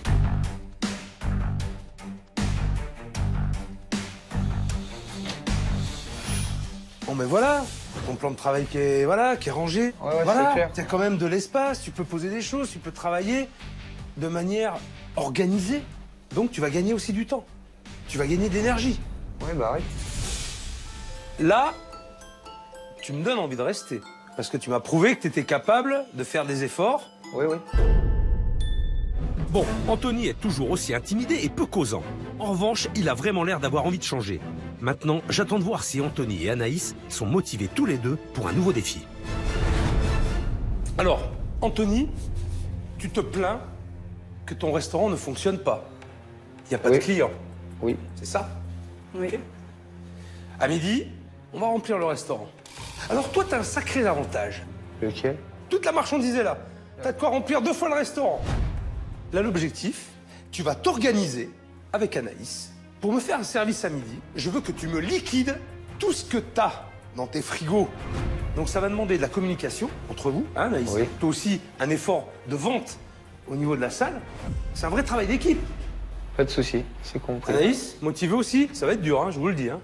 Bon, ben voilà, ton plan de travail qui est, voilà, qui est rangé. Ouais, ouais, voilà, c'est clair. t'as quand même de l'espace, tu peux poser des choses, tu peux travailler de manière organisée. Donc tu vas gagner aussi du temps. Tu vas gagner d'énergie. Ouais, bah oui. Là, tu me donnes envie de rester. Parce que tu m'as prouvé que tu étais capable de faire des efforts. Oui, oui. Bon, Anthony est toujours aussi intimidé et peu causant. En revanche, il a vraiment l'air d'avoir envie de changer. Maintenant, j'attends de voir si Anthony et Anaïs sont motivés tous les deux pour un nouveau défi. Alors, Anthony, tu te plains que ton restaurant ne fonctionne pas. Il n'y a pas Oui. de clients. Oui. C'est ça? Oui. Ok. À midi, on va remplir le restaurant. Alors toi, tu as un sacré avantage. Ok. Toute la marchandise est là. Tu as de quoi remplir deux fois le restaurant. Là, l'objectif, tu vas t'organiser avec Anaïs pour me faire un service à midi. Je veux que tu me liquides tout ce que tu as dans tes frigos. Donc ça va demander de la communication entre vous, hein, Anaïs? Oui. Toi aussi, un effort de vente au niveau de la salle. C'est un vrai travail d'équipe. Pas de souci, c'est compris. Anaïs, motivé aussi, ça va être dur, hein, je vous le dis. Hein.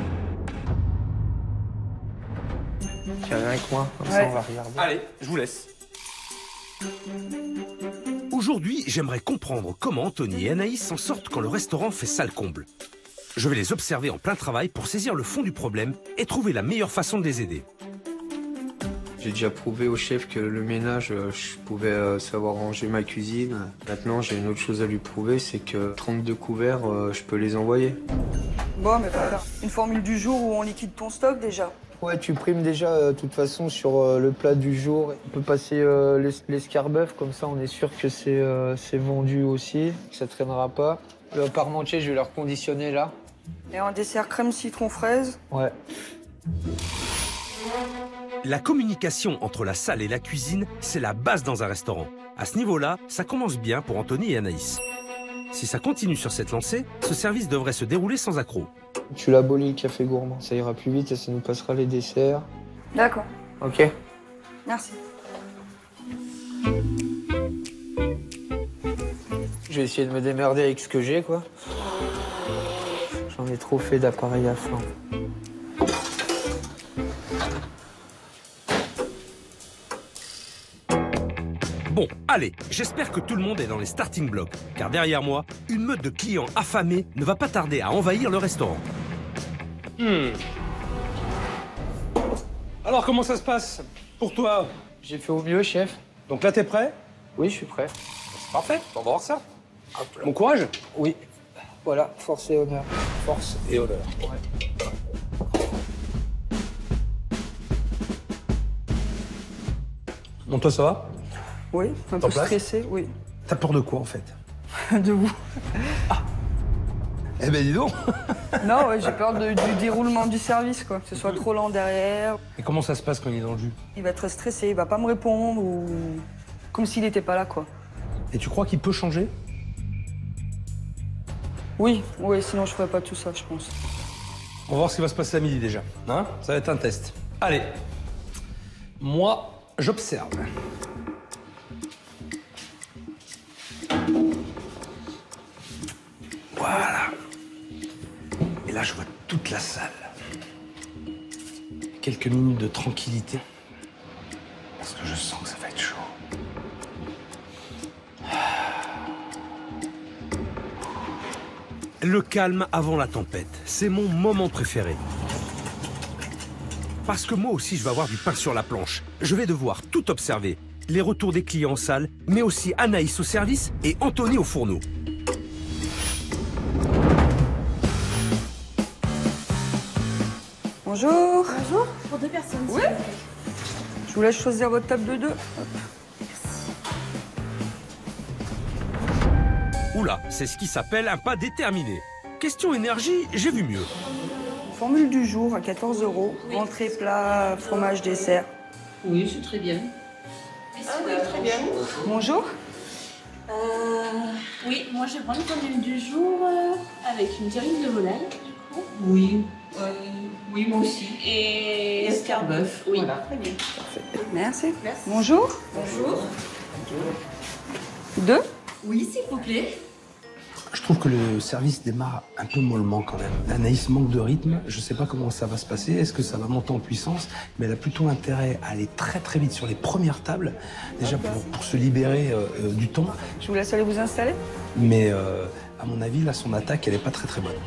Tiens, viens avec moi, comme ça Ouais. on va regarder. Allez, je vous laisse. Aujourd'hui, j'aimerais comprendre comment Anthony et Anaïs s'en sortent quand le restaurant fait salle comble. Je vais les observer en plein travail pour saisir le fond du problème et trouver la meilleure façon de les aider. J'ai déjà prouvé au chef que le ménage, euh, je pouvais euh, savoir ranger ma cuisine. Maintenant, j'ai une autre chose à lui prouver, c'est que trente-deux couverts, euh, je peux les envoyer. Bon, mais faut faire une formule du jour où on liquide ton stock déjà. Ouais, tu primes déjà, euh, de toute façon, sur euh, le plat du jour. On peut passer euh, l'es- l'escarbœuf, comme ça on est sûr que c'est euh, c'est vendu aussi, que ça traînera pas. Le parmentier, je vais le reconditionner là. Et un dessert crème citron fraise. Ouais. La communication entre la salle et la cuisine, c'est la base dans un restaurant. À ce niveau-là, ça commence bien pour Anthony et Anaïs. Si ça continue sur cette lancée, ce service devrait se dérouler sans accroc. Tu l'abolis le café gourmand, ça ira plus vite et ça nous passera les desserts. D'accord. Ok. Merci. Je vais essayer de me démerder avec ce que j'ai, quoi. J'en ai trop fait d'appareils à flanc. Bon, allez, j'espère que tout le monde est dans les starting blocks, car derrière moi, une meute de clients affamés ne va pas tarder à envahir le restaurant. Hmm. Alors, comment ça se passe pour toi? J'ai fait au mieux, chef. Donc là, t'es prêt? Oui, je suis prêt. C'est parfait, on va voir ça. Bon courage. Oui. Voilà, force et honneur. Force et honneur. Ouais. Bon, toi, ça va? Oui, un peu stressé, oui. T'as peur de quoi, en fait? De vous. Ah. Eh ben, dis donc. Non, ouais, j'ai peur de- du déroulement du service, quoi. Que ce soit trop lent derrière. Et comment ça se passe quand il est dans le jus? Il va être stressé, il va pas me répondre ou... Comme s'il n'était pas là, quoi. Et tu crois qu'il peut changer? Oui, oui, sinon je ferais pas tout ça, je pense. On va voir ce qui va se passer à midi, déjà. Hein? Ça va être un test. Allez. Moi, j'observe. Voilà. Et là, je vois toute la salle. Quelques minutes de tranquillité. Parce que je sens que ça va être chaud. Le calme avant la tempête, c'est mon moment préféré. Parce que moi aussi, je vais avoir du pain sur la planche. Je vais devoir tout observer. Les retours des clients en salle, mais aussi Anaïs au service et Anthony au fourneau. Bonjour. Bonjour, pour deux personnes. Oui. Je vous laisse choisir votre table de deux. Hop. Oula, c'est ce qui s'appelle un pas déterminé. Question énergie, j'ai vu mieux. Formule du jour à quatorze euros. Entrée, plat, fromage, dessert. Oui, c'est très bien. Ah oui, très bien. Bonjour. Euh, oui, moi je prends une formule du jour euh, avec une terrine de volaille, du coup. Oui, euh, oui, moi aussi. Et escarbœuf, oui. voilà. Très bien. Merci. Merci. Bonjour. Bonjour. Deux. Oui, s'il vous plaît. Je trouve que le service démarre un peu mollement quand même. Anaïs manque de rythme, je sais pas comment ça va se passer, est-ce que ça va monter en puissance, mais elle a plutôt intérêt à aller très très vite sur les premières tables, déjà pour, pour se libérer euh, euh, du temps. Je vous laisse aller vous installer. Mais euh, à mon avis, là, son attaque, elle est pas très très bonne.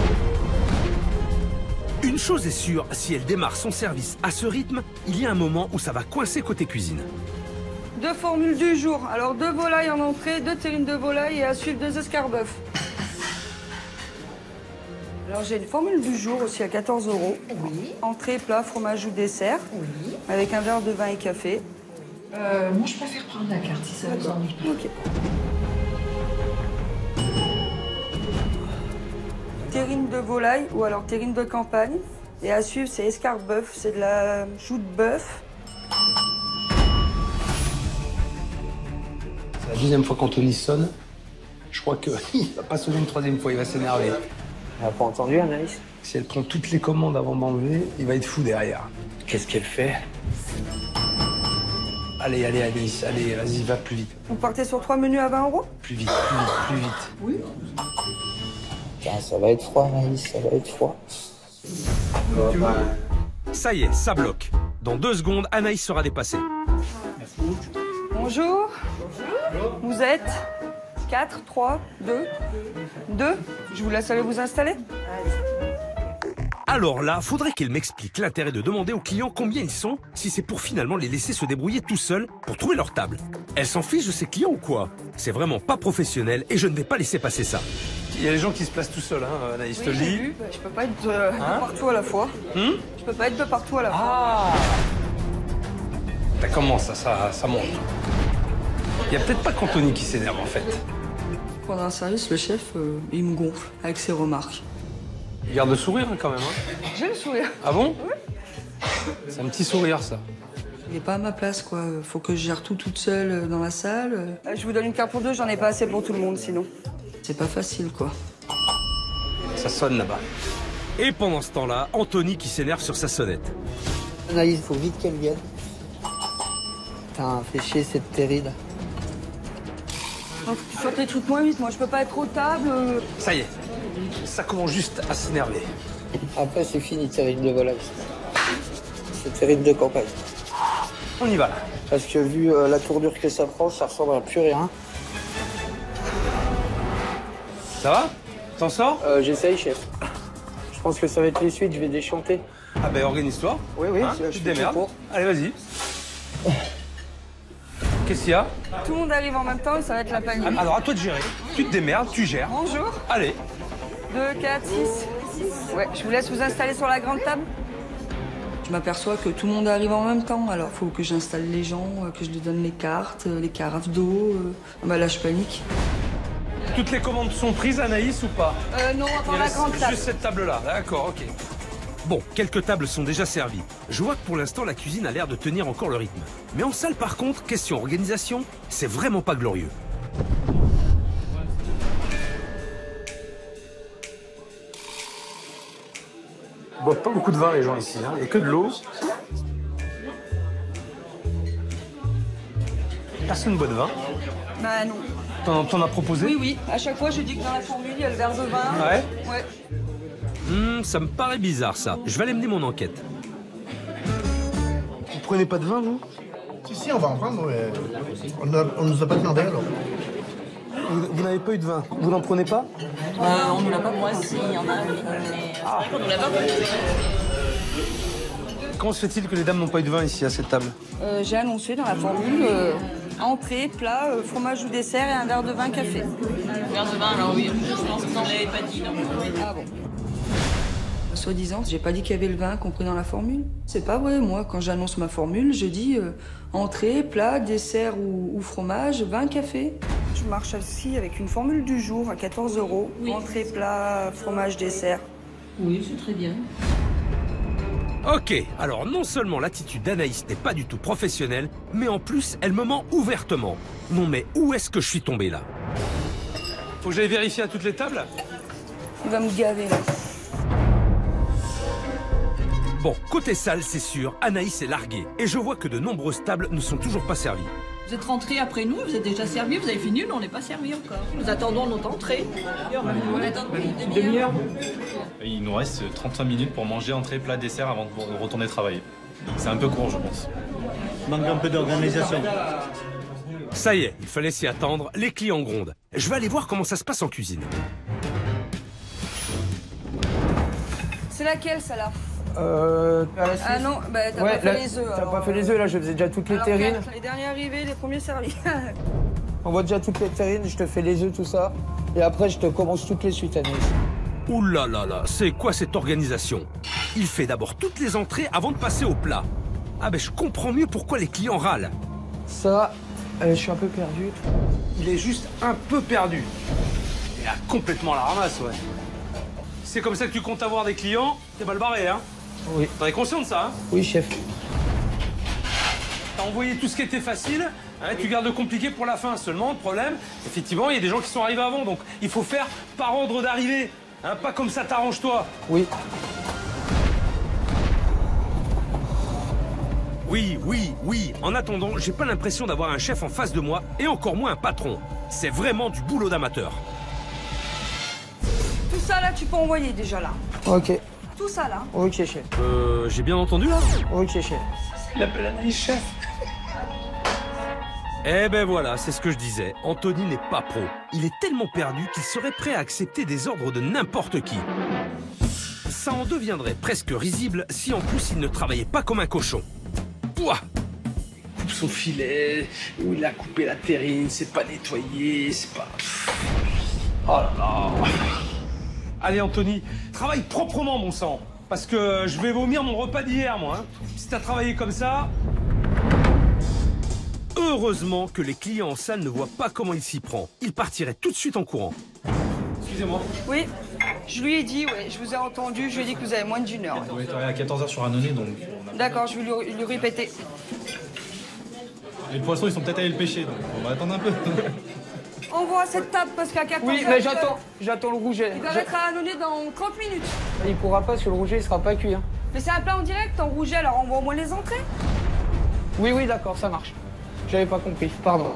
Une chose est sûre, si elle démarre son service à ce rythme, il y a un moment où ça va coincer côté cuisine. Deux formules du jour. Alors deux volailles en entrée, deux terrines de volaille et à suivre deux escarbœufs. Alors j'ai une formule du jour aussi à quatorze euros. Oui. Entrée, plat, fromage ou dessert. Oui. Avec un verre de vin et café. Euh, moi, je préfère prendre la carte si ça vous ennuie pas. Ok. Terrine de volaille ou alors terrine de campagne. Et à suivre, c'est escarbœuf. C'est de la joue de bœuf. C'est la deuxième fois qu'Anthony sonne. Je crois qu'il va pas sonner une troisième fois, il va s'énerver. Elle n'a pas entendu, Anaïs? Si elle prend toutes les commandes avant d'enlever, il va être fou derrière. Qu'est-ce qu'elle fait? Allez, allez, Anaïs, allez, vas-y, va plus vite. Vous partez sur trois menus à vingt euros? Plus vite, plus vite, plus vite. Oui. Putain, ça va être froid, Anaïs, ça va être froid. Ça y est, ça bloque. Dans deux secondes, Anaïs sera dépassée. Bonjour. Bonjour. Vous êtes quatre, trois, deux, deux. Je vous laisse aller vous installer. Alors là, faudrait qu'elle m'explique l'intérêt de demander aux clients combien ils sont, si c'est pour finalement les laisser se débrouiller tout seuls pour trouver leur table. Elle s'en fiche de ses clients ou quoi? C'est vraiment pas professionnel et je ne vais pas laisser passer ça. Il y a des gens qui se placent tout seuls, hein, Anaïs, Oui, te le j'ai dis. vu. Bah, je peux pas être de, de Hein partout à la fois. Hum Je peux pas être de partout à la fois. Ah Ça commence, ça, ça, ça monte. Il y a peut-être pas qu'Anthony qui s'énerve, en fait. Pendant un service, le chef, euh, il me gonfle avec ses remarques. Garde le sourire hein, quand même. Hein. J'ai le sourire. Ah bon? Oui. C'est un petit sourire ça. Il n'est pas à ma place, quoi. Faut que je gère tout toute seule dans la salle. Je vous donne une carte pour deux, j'en ai pas assez pour tout le monde sinon. C'est pas facile, quoi. Ça sonne là-bas. Et pendant ce temps-là, Anthony qui s'énerve sur sa sonnette. Anaïs, faut vite qu'elle vienne. Putain, fait chier cette terrine. Faut que tu sortes les trucs moins vite, moi je peux pas être au table. Ça y est, ça commence juste à s'énerver. Après, c'est fini, terrine de volaille. C'est terrine de campagne. On y va là. Parce que vu euh, la tournure que ça prend, ça ressemble à plus rien. Ça va? T'en sors? euh, J'essaye, chef. Je pense que ça va être les suites, je vais déchanter. Ah ben organise-toi. Oui, oui, hein, je tu suis te démerdes. pour. Allez, vas-y. Qu'est-ce qu'il y a? Tout le monde arrive en même temps et ça va être la panique. Alors à toi de gérer. Tu te démerdes, tu gères. Bonjour. Allez. deux, quatre, six. Ouais, je vous laisse vous installer sur la grande table. Je m'aperçois que tout le monde arrive en même temps, alors faut que j'installe les gens, que je leur donne les cartes, les carafes d'eau. Bah là, je panique. Toutes les commandes sont prises, Anaïs, ou pas? Euh, non, à part Il la reste grande table. juste cette table-là, d'accord, ok. Bon, quelques tables sont déjà servies. Je vois que pour l'instant, la cuisine a l'air de tenir encore le rythme. Mais en salle, par contre, question organisation, c'est vraiment pas glorieux. Ils boivent pas beaucoup de vin, les gens ici, hein. Il n'y a que de l'eau. Personne ne boit de vin. Bah non. T'en, t'en as proposé? Oui, oui. À chaque fois, je dis que dans la formule, il y a le verre de vin. Ouais. Ouais. Hmm, ça me paraît bizarre, ça. Je vais aller mener mon enquête. Vous prenez pas de vin, vous? Si, si, on va en prendre, mais on, a, on nous a pas demandé alors. Vous, vous n'avez pas eu de vin? Vous n'en prenez pas? Euh, on nous l'a pas. Moi, si, il y en a, oui. Mais c'est vrai qu'on nous l'a pas proposé. Comment se fait-il que les dames n'ont pas eu de vin ici, à cette table? Euh, J'ai annoncé dans la formule euh, entrée, plat, euh, fromage ou dessert et un verre de vin café. Un verre de vin, alors oui. Je pense que vous ne l'avez pas dit, non. Ah bon. Soi-disant, j'ai pas dit qu'il y avait le vin compris dans la formule. C'est pas vrai, moi, quand j'annonce ma formule, je dis euh, entrée, plat, dessert ou, ou fromage, vin, café. Je marche aussi avec une formule du jour à quatorze euros. Oui. Entrée, plat, fromage, dessert. Oui, c'est très bien. Ok, alors non seulement l'attitude d'Anaïs n'est pas du tout professionnelle, mais en plus, elle me ment ouvertement. Non mais où est-ce que je suis tombé là? Faut que j'aille vérifier à toutes les tables? Il va me gaver, là. Bon, côté salle, c'est sûr, Anaïs est larguée. Et je vois que de nombreuses tables ne sont toujours pas servies. Vous êtes rentrés après nous, vous êtes déjà servis, vous avez fini, nous on n'est pas servis encore. Nous attendons notre entrée. On attend une demi-heure. Il nous reste trente-cinq minutes pour manger entrée, plat, dessert avant de retourner travailler. C'est un peu court, je pense. Manque un peu d'organisation. Ça y est, il fallait s'y attendre, les clients grondent. Je vais aller voir comment ça se passe en cuisine. C'est laquelle, ça, là? Euh, Ah non, bah t'as ouais, pas fait là, les œufs. T'as alors, pas fait les œufs, là, je faisais déjà toutes les alors, terrines. quatre, les derniers arrivés, les premiers servis. On voit déjà toutes les terrines, je te fais les œufs, tout ça. Et après, je te commence toutes les suites, Anaïs. Ouh là là là, c'est quoi cette organisation? Il fait d'abord toutes les entrées avant de passer au plat. Ah ben je comprends mieux pourquoi les clients râlent. Ça, euh, je suis un peu perdu. Il est juste un peu perdu. Il a complètement la ramasse, ouais. C'est comme ça que tu comptes avoir des clients, t'es mal barré, hein? Oui. T'en es conscient de ça, hein? Oui, chef. T'as envoyé tout ce qui était facile, hein, tu gardes le compliqué pour la fin. Seulement, le problème, effectivement, il y a des gens qui sont arrivés avant, donc il faut faire par ordre d'arrivée. Hein, pas comme ça t'arrange-toi. Oui. Oui, oui, oui. En attendant, j'ai pas l'impression d'avoir un chef en face de moi, et encore moins un patron. C'est vraiment du boulot d'amateur. Tout ça, là, tu peux envoyer déjà, là. Ok. Tout ça, là. Ok, chef. Euh, j'ai bien entendu, là? Ok, chef. Il appelle Anaïs chef. Eh ben voilà, c'est ce que je disais. Anthony n'est pas pro. Il est tellement perdu qu'il serait prêt à accepter des ordres de n'importe qui. Ça en deviendrait presque risible si en plus il ne travaillait pas comme un cochon. Pouah! Coupe son filet, où il a coupé la terrine, c'est pas nettoyé, c'est pas... Oh là là. Allez Anthony, travaille proprement mon sang, parce que je vais vomir mon repas d'hier moi. Hein. Si t'as travaillé comme ça... Heureusement que les clients en salle ne voient pas comment il s'y prend. Il partirait tout de suite en courant. Excusez-moi. Oui. Je lui ai dit, ouais, je vous ai entendu, je lui ai dit que vous avez moins d'une heure. On doit être à quatorze heures sur Annonay, donc... D'accord, je vais lui, lui répéter. Les poissons, ils sont peut-être allés le pêcher, donc on va attendre un peu. Envoie à cette table parce qu'à quatorze heures... Oui, mais j'attends, j'attends le rouget. Il va être à Annonay dans trente minutes. Il pourra pas, parce que le rouget, il sera pas cuit. Hein. Mais c'est un plat en direct, en rouget, alors envoie au moins les entrées. Oui, oui, d'accord, ça marche. J'avais pas compris, pardon.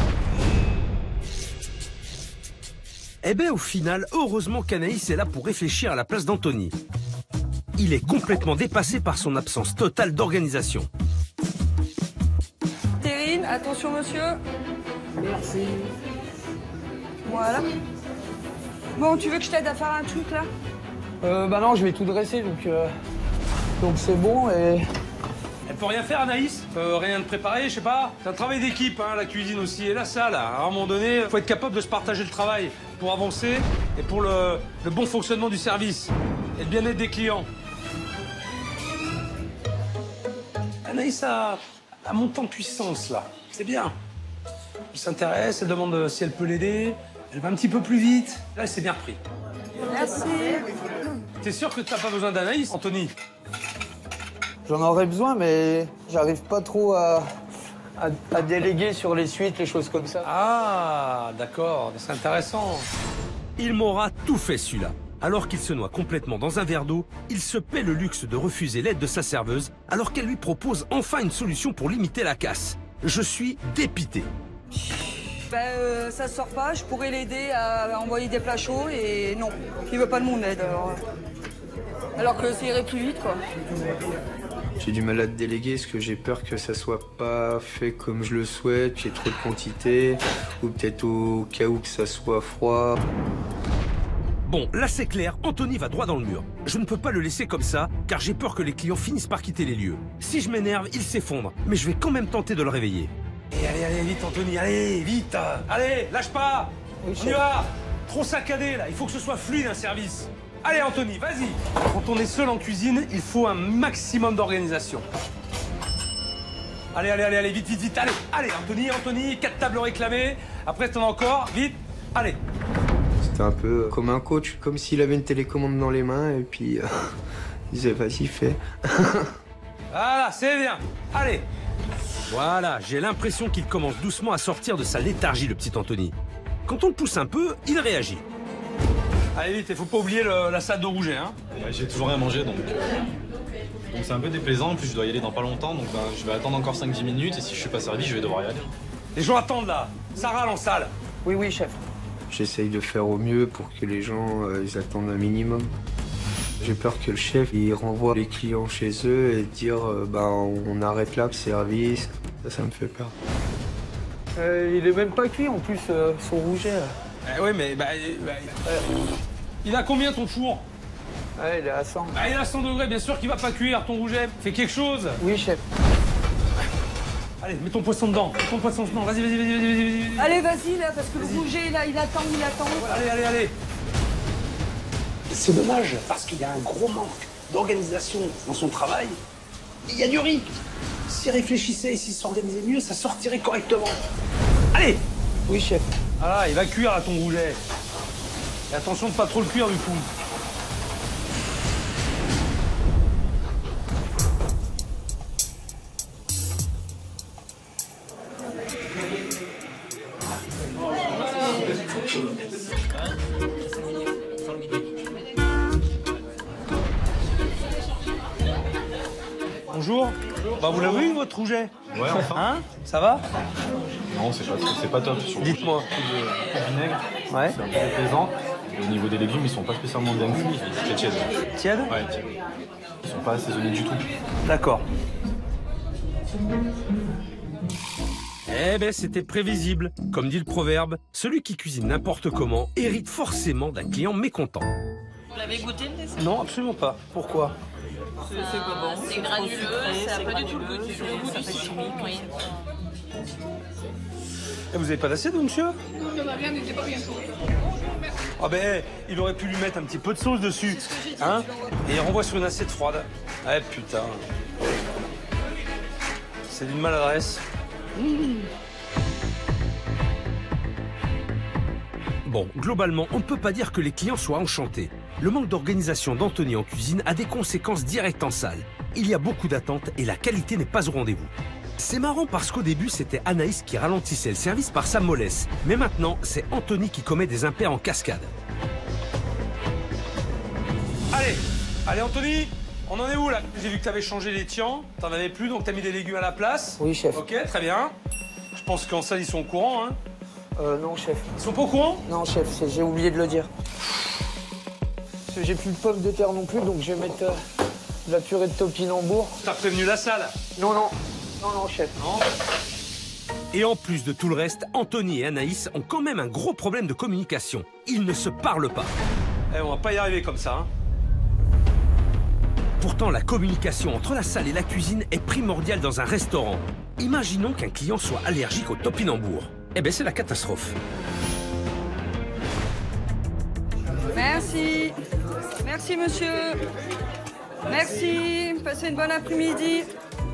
Eh ben au final, heureusement qu'Anaïs est là pour réfléchir à la place d'Anthony. Il est complètement dépassé par son absence totale d'organisation. Terrine, attention monsieur. Merci. Voilà. Bon, tu veux que je t'aide à faire un truc là? Euh, bah non, je vais tout dresser, donc... Euh... Donc c'est bon et... Elle peut rien faire, Anaïs? euh, Rien de préparer, je sais pas. C'est un travail d'équipe, hein, la cuisine aussi. Et la salle, à un moment donné, faut être capable de se partager le travail pour avancer et pour le, le bon fonctionnement du service et le bien-être des clients. Anaïs a, a monté en puissance, là. C'est bien. Elle s'intéresse, elle demande si elle peut l'aider. Elle va un petit peu plus vite. Là, elle s'est bien repris. Merci. T'es sûr que t'as pas besoin d'Anaïs, Anthony? J'en aurais besoin, mais j'arrive pas trop à, à, à déléguer sur les suites, les choses comme ça. Ah, d'accord, c'est intéressant. Il m'aura tout fait celui-là. Alors qu'il se noie complètement dans un verre d'eau, il se paie le luxe de refuser l'aide de sa serveuse alors qu'elle lui propose enfin une solution pour limiter la casse. Je suis dépité. Ben, euh, ça sort pas, je pourrais l'aider à envoyer des plats chauds et non, il veut pas de mon aide alors. Alors que ça irait plus vite quoi. J'ai du mal à te déléguer parce que j'ai peur que ça soit pas fait comme je le souhaite, qu'il y ait trop de quantité, ou peut-être au cas où que ça soit froid. Bon, là c'est clair, Anthony va droit dans le mur. Je ne peux pas le laisser comme ça, car j'ai peur que les clients finissent par quitter les lieux. Si je m'énerve, il s'effondre, mais je vais quand même tenter de le réveiller. Et allez, allez, vite Anthony, allez, vite. Allez, lâche pas. Oui, on y va. Trop saccadé là, il faut que ce soit fluide un service. Allez Anthony, vas-y. Quand on est seul en cuisine, il faut un maximum d'organisation. Allez, allez, allez, allez, vite, vite, vite, allez, allez Anthony, Anthony, quatre tables réclamées. Après t'en as encore, vite, allez. C'était un peu comme un coach, comme s'il avait une télécommande dans les mains et puis euh, il disait vas-y fais. Voilà, c'est bien. Allez. Voilà, j'ai l'impression qu'il commence doucement à sortir de sa léthargie, le petit Anthony. Quand on le pousse un peu, il réagit. Allez vite, il faut pas oublier le, la salle de rouget, hein. Ouais, j'ai toujours rien mangé, donc... Donc c'est un peu déplaisant, en plus je dois y aller dans pas longtemps, donc ben, je vais attendre encore cinq dix minutes, et si je suis pas servi, je vais devoir y aller. Les gens attendent là. Ça râle en salle. Oui, oui, chef. J'essaye de faire au mieux pour que les gens euh, ils attendent un minimum. J'ai peur que le chef il renvoie les clients chez eux et dire euh, bah, on arrête là le service. Ça, ça me fait peur. Euh, il est même pas cuit en plus, euh, son rouget. Là. Eh oui, mais bah, bah, euh, il a combien ton four? Ouais, il est à cent. Bah, il est à cent degrés, bien sûr qu'il va pas cuire ton rouget. Fais quelque chose. Oui, chef. Allez, mets ton poisson dedans. Mets ton poisson dedans. Vas-y, vas-y, vas-y, vas-y, vas-y. Allez, vas-y là, parce que le rouget là, il attend, il attend. Voilà, allez, allez, allez. C'est dommage, parce qu'il y a un gros manque d'organisation dans son travail. Il y a du riz. S'il réfléchissait et s'il s'organisait mieux, ça sortirait correctement. Allez. Oui, chef. Ah, il va cuire à ton rouget. Et attention de pas trop le cuire du coup. Bonjour. Bah vous l'avez eu votre rouget? Ouais, enfin. Hein? Ça va? Non, c'est pas, c'est pas top. Dites-moi. Le vinaigre, ouais. C'est un peu déplaisant. Au niveau des légumes, ils sont pas spécialement bien cuits. C'est tiède. Tiède? Ouais, tiède. Ils sont pas assaisonnés du tout. D'accord. Eh ben, c'était prévisible. Comme dit le proverbe, celui qui cuisine n'importe comment hérite forcément d'un client mécontent. Vous l'avez goûté le dessert? Non, absolument pas. Pourquoi? C'est pas bon. C'est granuleux, c'est pas du tout le goût du, le goût du citron. Oui. Et vous avez pas d'assiette, vous, monsieur? Non, non, rien n'était pas bien chaud. Ah ben, il aurait pu lui mettre un petit peu de sauce dessus, hein? Et il renvoie sur une assiette froide. Ah putain. C'est d'une maladresse. Mmh. Bon, globalement, on ne peut pas dire que les clients soient enchantés. Le manque d'organisation d'Anthony en cuisine a des conséquences directes en salle. Il y a beaucoup d'attentes et la qualité n'est pas au rendez-vous. C'est marrant parce qu'au début, c'était Anaïs qui ralentissait le service par sa mollesse. Mais maintenant, c'est Anthony qui commet des impairs en cascade. Allez, allez Anthony, on en est où là? J'ai vu que t'avais changé les tians, t'en avais plus, donc t'as mis des légumes à la place. Oui, chef. Ok, très bien. Je pense qu'en salle, ils sont au courant, hein. Euh, non, chef. Ils sont pas au courant? Non, chef, j'ai oublié de le dire. J'ai plus de pommes de terre non plus, donc je vais mettre euh, de la purée de topinambour. T'as prévenu la salle? Non, non. Non, non, chef. Non. Et en plus de tout le reste, Anthony et Anaïs ont quand même un gros problème de communication. Ils ne se parlent pas. Eh, on va pas y arriver comme ça, hein. Pourtant, la communication entre la salle et la cuisine est primordiale dans un restaurant. Imaginons qu'un client soit allergique au topinambour. Eh bien, c'est la catastrophe. Merci. Merci, monsieur. Merci. Passez une bonne après-midi.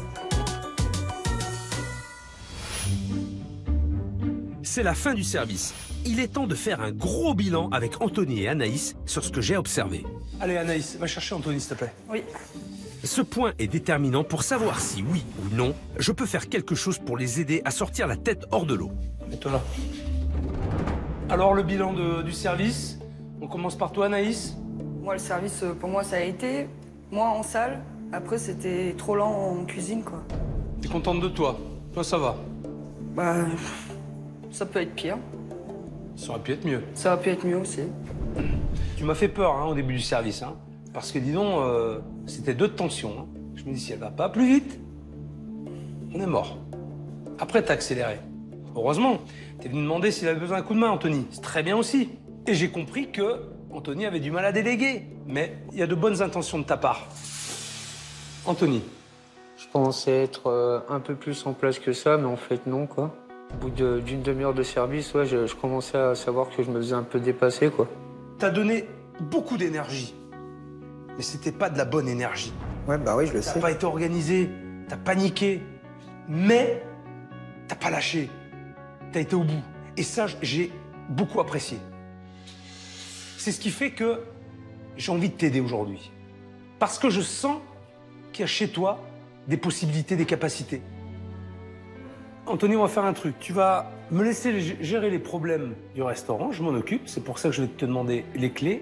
C'est la fin du service. Il est temps de faire un gros bilan avec Anthony et Anaïs sur ce que j'ai observé. Allez Anaïs, va chercher Anthony s'il te plaît. Oui. Ce point est déterminant pour savoir si, oui ou non, je peux faire quelque chose pour les aider à sortir la tête hors de l'eau. Mets-toi là. Alors le bilan de, du service, on commence par toi Anaïs. Moi, le service, pour moi, ça a été. Moi, en salle. Après, c'était trop lent en cuisine, quoi. T'es contente de toi? Toi, ça va? Bah, ça peut être pire. Ça aurait pu être mieux. Ça aurait pu être mieux aussi. Tu m'as fait peur hein, au début du service. Hein, parce que dis donc, euh, c'était deux de tension. Hein. Je me dis, si elle va pas plus vite, on est mort. Après, t'as accéléré. Heureusement, t'es venu demander s'il avait besoin d'un coup de main, Anthony. C'est très bien aussi. Et j'ai compris que Anthony avait du mal à déléguer. Mais il y a de bonnes intentions de ta part. Anthony. Je pensais être euh, un peu plus en place que ça, mais en fait, non, quoi. Au bout de- d'une demi-heure de service, ouais, je, je commençais à savoir que je me faisais un peu dépasser, quoi. T'as donné beaucoup d'énergie. Mais c'était pas de la bonne énergie. Ouais, bah oui, je le T'as sais. pas été organisé, t'as paniqué, mais t'as pas lâché. T'as été au bout. Et ça, j'ai beaucoup apprécié. C'est ce qui fait que j'ai envie de t'aider aujourd'hui. Parce que je sens qu'il y a chez toi des possibilités, des capacités. Anthony, on va faire un truc. Tu vas me laisser g- gérer les problèmes du restaurant. Je m'en occupe. C'est pour ça que je vais te demander les clés.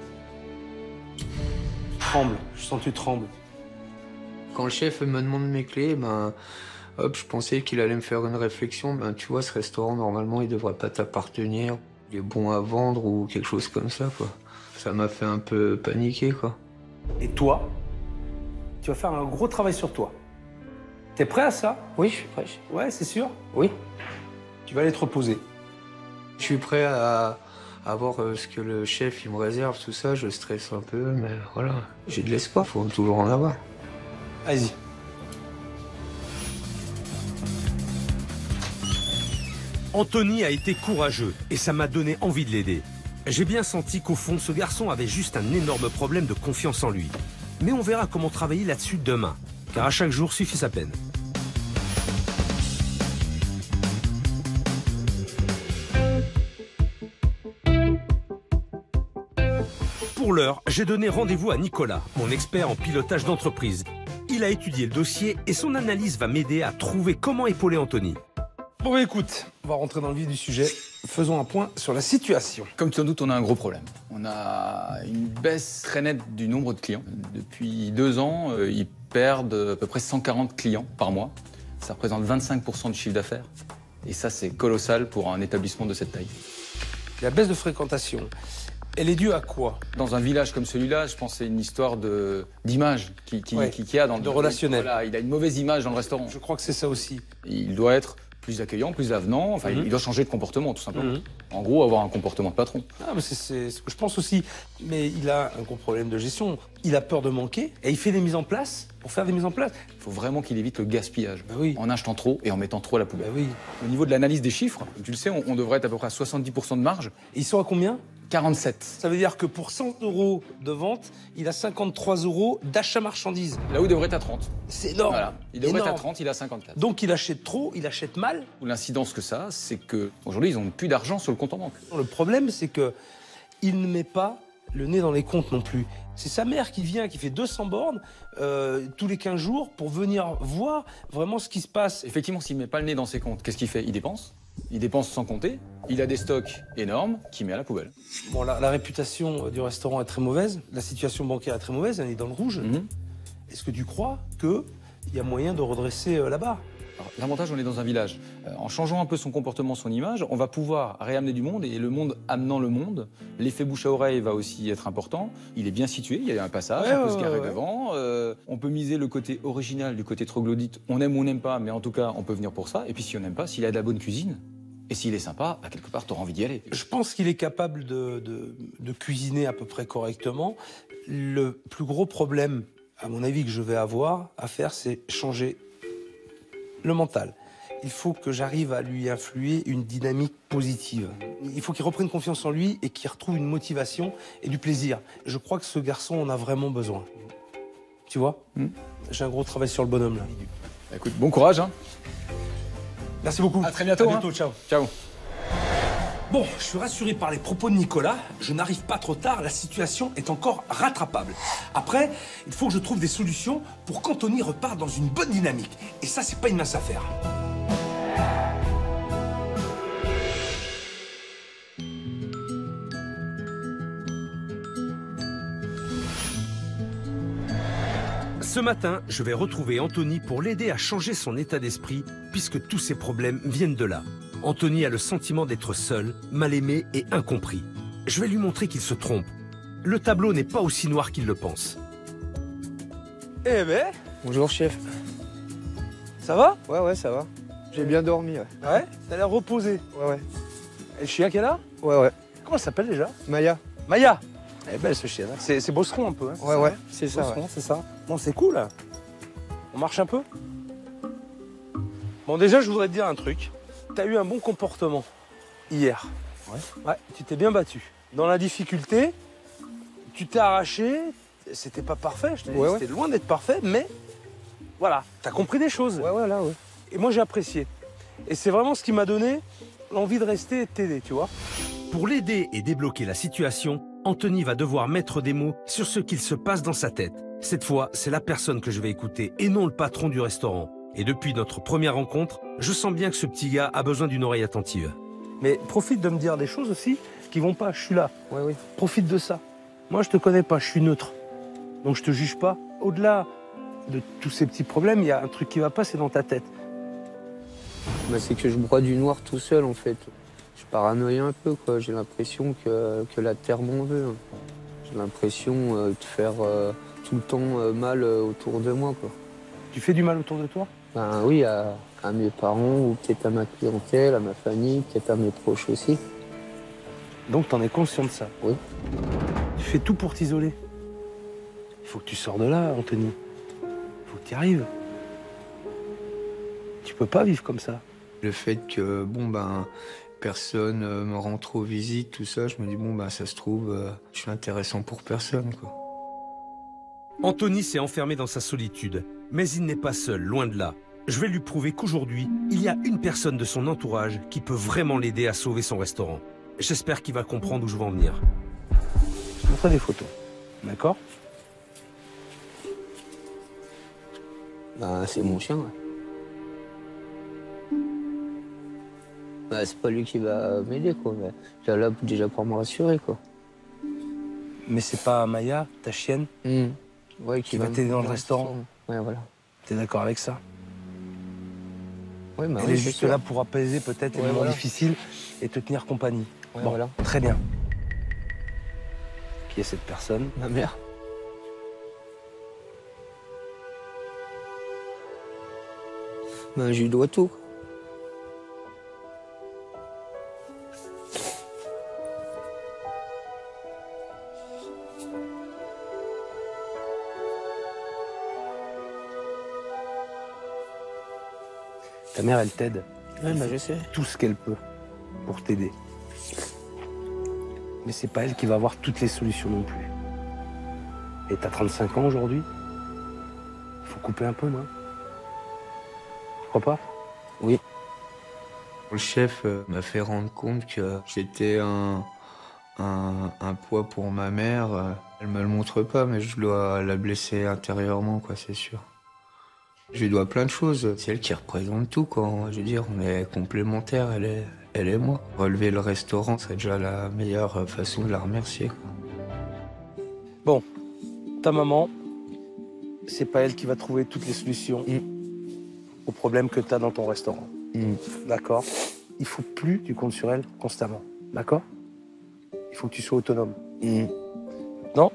Tremble. Je sens que tu trembles. Quand le chef me demande mes clés, ben, hop, je pensais qu'il allait me faire une réflexion. Ben, tu vois, ce restaurant, normalement, il devrait pas t'appartenir. Il est bon à vendre ou quelque chose comme ça, quoi. Ça m'a fait un peu paniquer, quoi. Et toi, tu vas faire un gros travail sur toi. T'es prêt à ça? Oui, je suis prêt. Ouais, c'est sûr? Oui. Tu vas aller te reposer. Je suis prêt à, à voir euh, ce que le chef il me réserve, tout ça. Je stresse un peu, mais voilà. J'ai de l'espoir, faut toujours en avoir. Vas-y. Anthony a été courageux et ça m'a donné envie de l'aider. J'ai bien senti qu'au fond, ce garçon avait juste un énorme problème de confiance en lui. Mais on verra comment travailler là-dessus demain, car à chaque jour suffit sa peine. Pour l'heure, j'ai donné rendez-vous à Nicolas, mon expert en pilotage d'entreprise. Il a étudié le dossier et son analyse va m'aider à trouver comment épauler Anthony. Bon, bah, écoute, on va rentrer dans le vif du sujet. Faisons un point sur la situation. Comme tu en doutes, on a un gros problème. On a une baisse très nette du nombre de clients. Depuis deux ans, euh, ils perdent à peu près cent quarante clients par mois. Ça représente vingt-cinq pour cent du chiffre d'affaires. Et ça, c'est colossal pour un établissement de cette taille. La baisse de fréquentation, elle est due à quoi? Dans un village comme celui-là, je pense que c'est une histoire de- d'image qui, qui, Ouais, qui, qui a dans le... de relationnel. Voilà, il a une mauvaise image dans le restaurant. Je crois que c'est ça aussi. Il doit être plus accueillant, plus avenant. Enfin, Mhm. il doit changer de comportement, tout simplement. Mhm. En gros, avoir un comportement de patron. Ah, mais c'est c'est ce que je pense aussi. Mais il a un gros problème de gestion. Il a peur de manquer et il fait des mises en place pour faire des mises en place. Il faut vraiment qu'il évite le gaspillage. Ben oui. En achetant trop et en mettant trop à la poubelle. Ben oui. Au niveau de l'analyse des chiffres, tu le sais, on, on devrait être à peu près à soixante-dix pour cent de marge. Et ils sont à combien? quarante-sept. Ça veut dire que pour cent euros de vente, il a cinquante-trois euros d'achat marchandises. Là où il devrait être à trente. C'est énorme. Voilà. Il devrait Énorme. être à trente, il est à cinquante-quatre. Donc il achète trop, il achète mal. L'incidence que ça a, c'est qu'aujourd'hui, ils n'ont plus d'argent sur le compte en banque. Le problème, c'est que il ne met pas le nez dans les comptes non plus. C'est sa mère qui vient, qui fait deux cents bornes euh, tous les quinze jours pour venir voir vraiment ce qui se passe. Effectivement, s'il ne met pas le nez dans ses comptes, qu'est-ce qu'il fait? Il dépense. Il dépense sans compter. Il a des stocks énormes qu'il met à la poubelle. Bon, la, la réputation du restaurant est très mauvaise. La situation bancaire est très mauvaise. Elle est dans le rouge. Mm-hmm. Est-ce que tu crois qu'il y a moyen de redresser euh, là-bas? L'avantage, on est dans un village. Euh, en changeant un peu son comportement, son image, on va pouvoir réamener du monde, et le monde amenant le monde, l'effet bouche à oreille va aussi être important. Il est bien situé, il y a un passage, ouais, on peut ouais, se garer ouais. devant. Euh, on peut miser le côté original du côté troglodyte. On aime ou on n'aime pas, mais en tout cas, on peut venir pour ça. Et puis si on n'aime pas, s'il a de la bonne cuisine, et s'il est sympa, bah, quelque part, t'auras envie d'y aller. Je pense qu'il est capable de, de, de cuisiner à peu près correctement. Le plus gros problème, à mon avis, que je vais avoir à faire, c'est changer le mental. Il faut que j'arrive à lui influer une dynamique positive. Il faut qu'il reprenne confiance en lui et qu'il retrouve une motivation et du plaisir. Je crois que ce garçon en a vraiment besoin. Tu vois, mmh. J'ai un gros travail sur le bonhomme, là. Écoute, bon courage. Hein. Merci beaucoup. À très bientôt. À bientôt, hein. ciao. Ciao. Bon, je suis rassuré par les propos de Nicolas. Je n'arrive pas trop tard, la situation est encore rattrapable. Après, il faut que je trouve des solutions pour qu'Anthony reparte dans une bonne dynamique. Et ça, c'est pas une mince affaire. Ce matin, je vais retrouver Anthony pour l'aider à changer son état d'esprit, puisque tous ses problèmes viennent de là. Anthony a le sentiment d'être seul, mal aimé et incompris. Je vais lui montrer qu'il se trompe. Le tableau n'est pas aussi noir qu'il le pense. Eh ben... Bonjour, chef. Ça va? Ouais, ouais, ça va. J'ai bien dormi, ouais. Ouais? T'as l'air reposé. Ouais, ouais. Et le chien qui est là? Ouais, ouais. Comment elle s'appelle déjà? Maya. Maya! Elle est belle, ce chien. C'est, c'est bosseron un peu. Hein, ouais, ça, ouais, hein c'est ça. Bosseron, Ouais. c'est ça. Bon, c'est cool. Là. On marche un peu? Bon, déjà, je voudrais te dire un truc. T'as eu un bon comportement hier. Ouais. Ouais, tu t'es bien battu. Dans la difficulté, tu t'es arraché. C'était pas parfait, je te dis. Ouais, C'était ouais. loin d'être parfait, mais voilà, t'as compris des choses. Ouais, ouais, là, ouais. Et moi, j'ai apprécié. Et c'est vraiment ce qui m'a donné l'envie de rester et de t'aider, tu vois. Pour l'aider et débloquer la situation, Anthony va devoir mettre des mots sur ce qu'il se passe dans sa tête. Cette fois, c'est la personne que je vais écouter et non le patron du restaurant. Et depuis notre première rencontre, je sens bien que ce petit gars a besoin d'une oreille attentive. Mais profite de me dire des choses aussi qui vont pas, je suis là. Ouais, oui. Profite de ça. Moi, je te connais pas, je suis neutre. Donc je te juge pas. Au-delà de tous ces petits problèmes, il y a un truc qui va pas, c'est dans ta tête. Bah, c'est que je broie du noir tout seul, en fait. Je paranoïe un peu, quoi. J'ai l'impression que, que la terre m'en veut. J'ai l'impression euh, de faire euh, tout le temps euh, mal euh, autour de moi, quoi. Tu fais du mal autour de toi? Ben oui, à, à mes parents, ou peut-être à ma clientèle, à ma famille, peut-être à mes proches aussi. Donc t'en es conscient de ça? Oui. Tu fais tout pour t'isoler. Il faut que tu sors de là, Anthony. Il faut que tu y arrives. Tu peux pas vivre comme ça. Le fait que, bon, ben, personne euh, me rend trop visite, tout ça, je me dis, bon, ben, ça se trouve, euh, je suis intéressant pour personne, quoi. Anthony s'est enfermé dans sa solitude, mais il n'est pas seul, loin de là. Je vais lui prouver qu'aujourd'hui, il y a une personne de son entourage qui peut vraiment l'aider à sauver son restaurant. J'espère qu'il va comprendre où je veux en venir. Je te montrerai des photos, d'accord? Ben, c'est mon chien, ouais. Ben, c'est pas lui qui va m'aider, quoi, mais il est là déjà pour me rassurer, quoi. Mais c'est pas Maya, ta chienne, mmh. Ouais, qui, qui va t'aider dans le restaurant? Ouais, voilà. T'es d'accord avec ça? Ouais, bah Elle oui, est juste sûr. là pour apaiser peut-être les ouais, moments voilà. difficiles et te tenir compagnie. Ouais, bon, voilà. Très bien. Qui est cette personne? Ma mère. Ben, je lui dois tout. Ta mère, elle t'aide. Ouais, bah, je sais. Tout ce qu'elle peut pour t'aider. Mais c'est pas elle qui va avoir toutes les solutions non plus. Et t'as trente-cinq ans aujourd'hui. Il faut couper un peu, non? Tu crois pas? Oui. Le chef euh, m'a fait rendre compte que j'étais un, un, un poids pour ma mère. Elle me le montre pas, mais je dois la blesser intérieurement, quoi, c'est sûr. Je lui dois plein de choses. C'est elle qui représente tout, quoi. Je veux dire, on est complémentaires, elle est, elle et moi. Relever le restaurant, c'est déjà la meilleure façon de la remercier, quoi. Bon, ta maman, c'est pas elle qui va trouver toutes les solutions mmh. aux problèmes que tu as dans ton restaurant. Mmh. D'accord? Il faut plus que tu comptes sur elle constamment. D'accord? Il faut que tu sois autonome. Mmh. Non?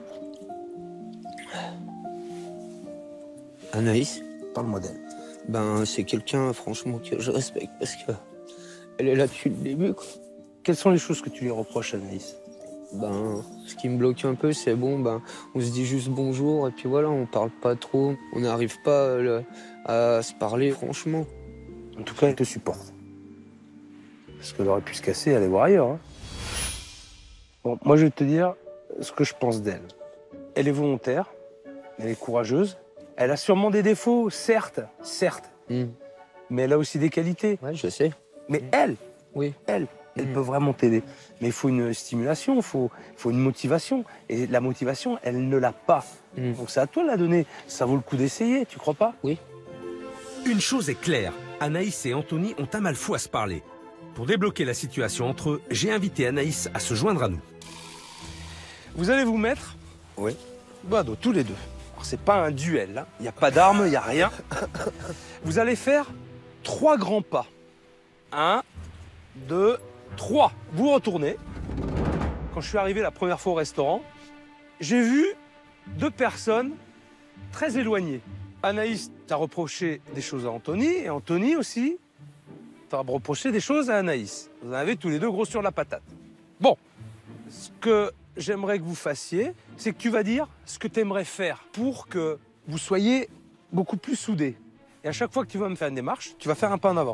Anaïs? Parle-moi d'elle. Ben, c'est quelqu'un, franchement, que je respecte parce que elle est là depuis le début, quoi. Quelles sont les choses que tu lui reproches, Anaïs? Ben, ce qui me bloque un peu, c'est bon, ben, on se dit juste bonjour et puis voilà, on parle pas trop. On n'arrive pas euh, à se parler, franchement. En tout cas, elle te supporte. Parce qu'elle aurait pu se casser et aller voir ailleurs. Hein. Bon, moi, je vais te dire ce que je pense d'elle. Elle est volontaire, elle est courageuse. Elle a sûrement des défauts, certes, certes. Mm. Mais elle a aussi des qualités. Ouais, je sais. Mais elle, oui, elle, elle mm. peut vraiment t'aider. Mais il faut une stimulation, il faut, faut une motivation. Et la motivation, elle ne l'a pas. Mm. Donc c'est à toi de la donner. Ça vaut le coup d'essayer, tu crois pas? Oui. Une chose est claire, Anaïs et Anthony ont un mal fou à se parler. Pour débloquer la situation entre eux, j'ai invité Anaïs à se joindre à nous. Vous allez vous mettre oui. Bah, dos, tous les deux. C'est pas un duel, hein. Il n'y a pas d'armes, il n'y a rien. Vous allez faire trois grands pas. Un, deux, trois. Vous retournez. Quand je suis arrivé la première fois au restaurant, j'ai vu deux personnes très éloignées. Anaïs t'a reproché des choses à Anthony, et Anthony aussi t'a reproché des choses à Anaïs. Vous en avez tous les deux gros sur la patate. Bon, ce que j'aimerais que vous fassiez, c'est que tu vas dire ce que tu aimerais faire pour que vous soyez beaucoup plus soudés. Et à chaque fois que tu vas me faire une démarche, tu vas faire un pas en avant.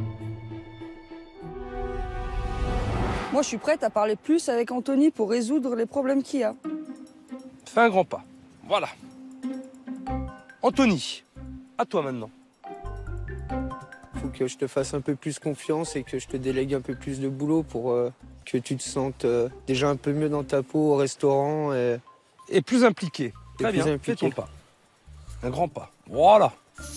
Moi, je suis prête à parler plus avec Anthony pour résoudre les problèmes qu'il y a. Fais un grand pas. Voilà. Anthony, à toi maintenant. Faut que je te fasse un peu plus confiance et que je te délègue un peu plus de boulot pour euh, que tu te sentes euh, déjà un peu mieux dans ta peau au restaurant. Et, et plus impliqué. Très bien, fais ton pas. Un grand pas. Voilà.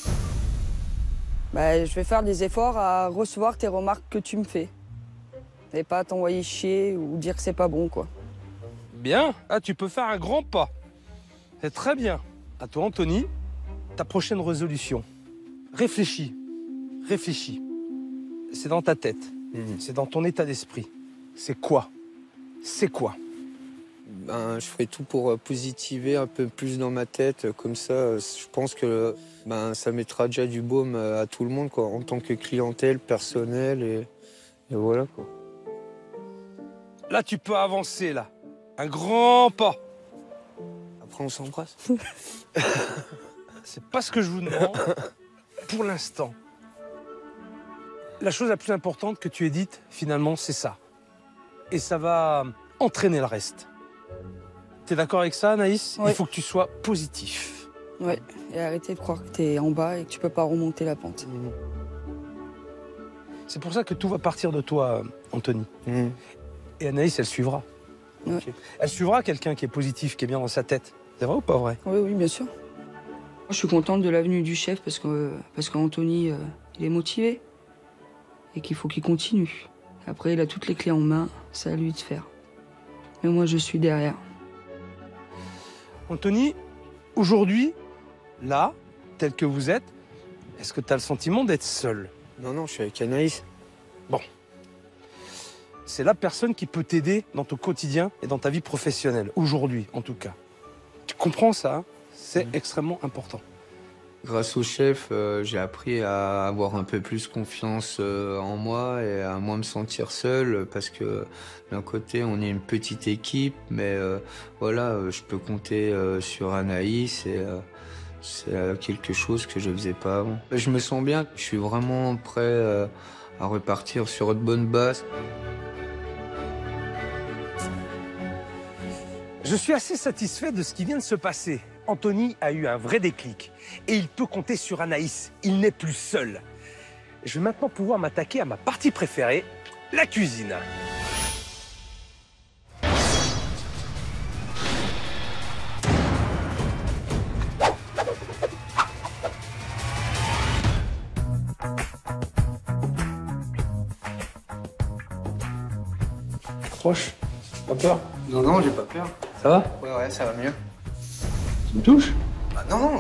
Bah, je vais faire des efforts à recevoir tes remarques que tu me fais. Et pas t'envoyer chier ou dire que c'est pas bon, quoi. Bien. Ah, tu peux faire un grand pas. C'est très bien. À toi, Anthony, ta prochaine résolution. Réfléchis. Réfléchis. C'est dans ta tête. Mmh. C'est dans ton état d'esprit. C'est quoi? C'est quoi? Ben, je ferai tout pour euh, positiver un peu plus dans ma tête. Comme ça, euh, je pense que ben, ça mettra déjà du baume euh, à tout le monde, quoi, en tant que clientèle, personnel, et, et voilà, quoi. Là, tu peux avancer, là. Un grand pas. Après, on s'embrasse. C'est pas ce que je vous demande pour l'instant. La chose la plus importante que tu aies dite, finalement, c'est ça. Et ça va entraîner le reste. T'es d'accord avec ça, Anaïs? Ouais. Il faut que tu sois positif. Ouais, et arrêter de croire que t'es en bas et que tu peux pas remonter la pente. Mmh. C'est pour ça que tout va partir de toi, Anthony. Mmh. Et Anaïs, elle suivra. Ouais. Okay. Elle suivra quelqu'un qui est positif, qui est bien dans sa tête. C'est vrai ou pas vrai? Oui, oui, bien sûr. Moi, je suis contente de la venue du chef parce que parce qu'Anthony, euh, il est motivé et qu'il faut qu'il continue. Après, il a toutes les clés en main, c'est à lui de faire. Mais moi, je suis derrière. Anthony, aujourd'hui, là, tel que vous êtes, est-ce que tu as le sentiment d'être seul? Non, non, je suis avec Anaïs. Bon. C'est la personne qui peut t'aider dans ton quotidien et dans ta vie professionnelle, aujourd'hui, en tout cas. Tu comprends ça, hein? C'est mmh. extrêmement important. Grâce au chef, euh, j'ai appris à avoir un peu plus confiance euh, en moi et à moins me sentir seul parce que d'un côté, on est une petite équipe, mais euh, voilà, euh, je peux compter euh, sur Anaïs et euh, c'est euh, quelque chose que je faisais pas avant. Je me sens bien, je suis vraiment prêt euh, à repartir sur de bonnes bases. Je suis assez satisfait de ce qui vient de se passer. Anthony a eu un vrai déclic et il peut compter sur Anaïs. Il n'est plus seul. Je vais maintenant pouvoir m'attaquer à ma partie préférée, la cuisine. Proche. Pas peur? Non, non, j'ai pas peur. Ça va? Ouais, ouais, ça va mieux. Tu me touches? Bah non.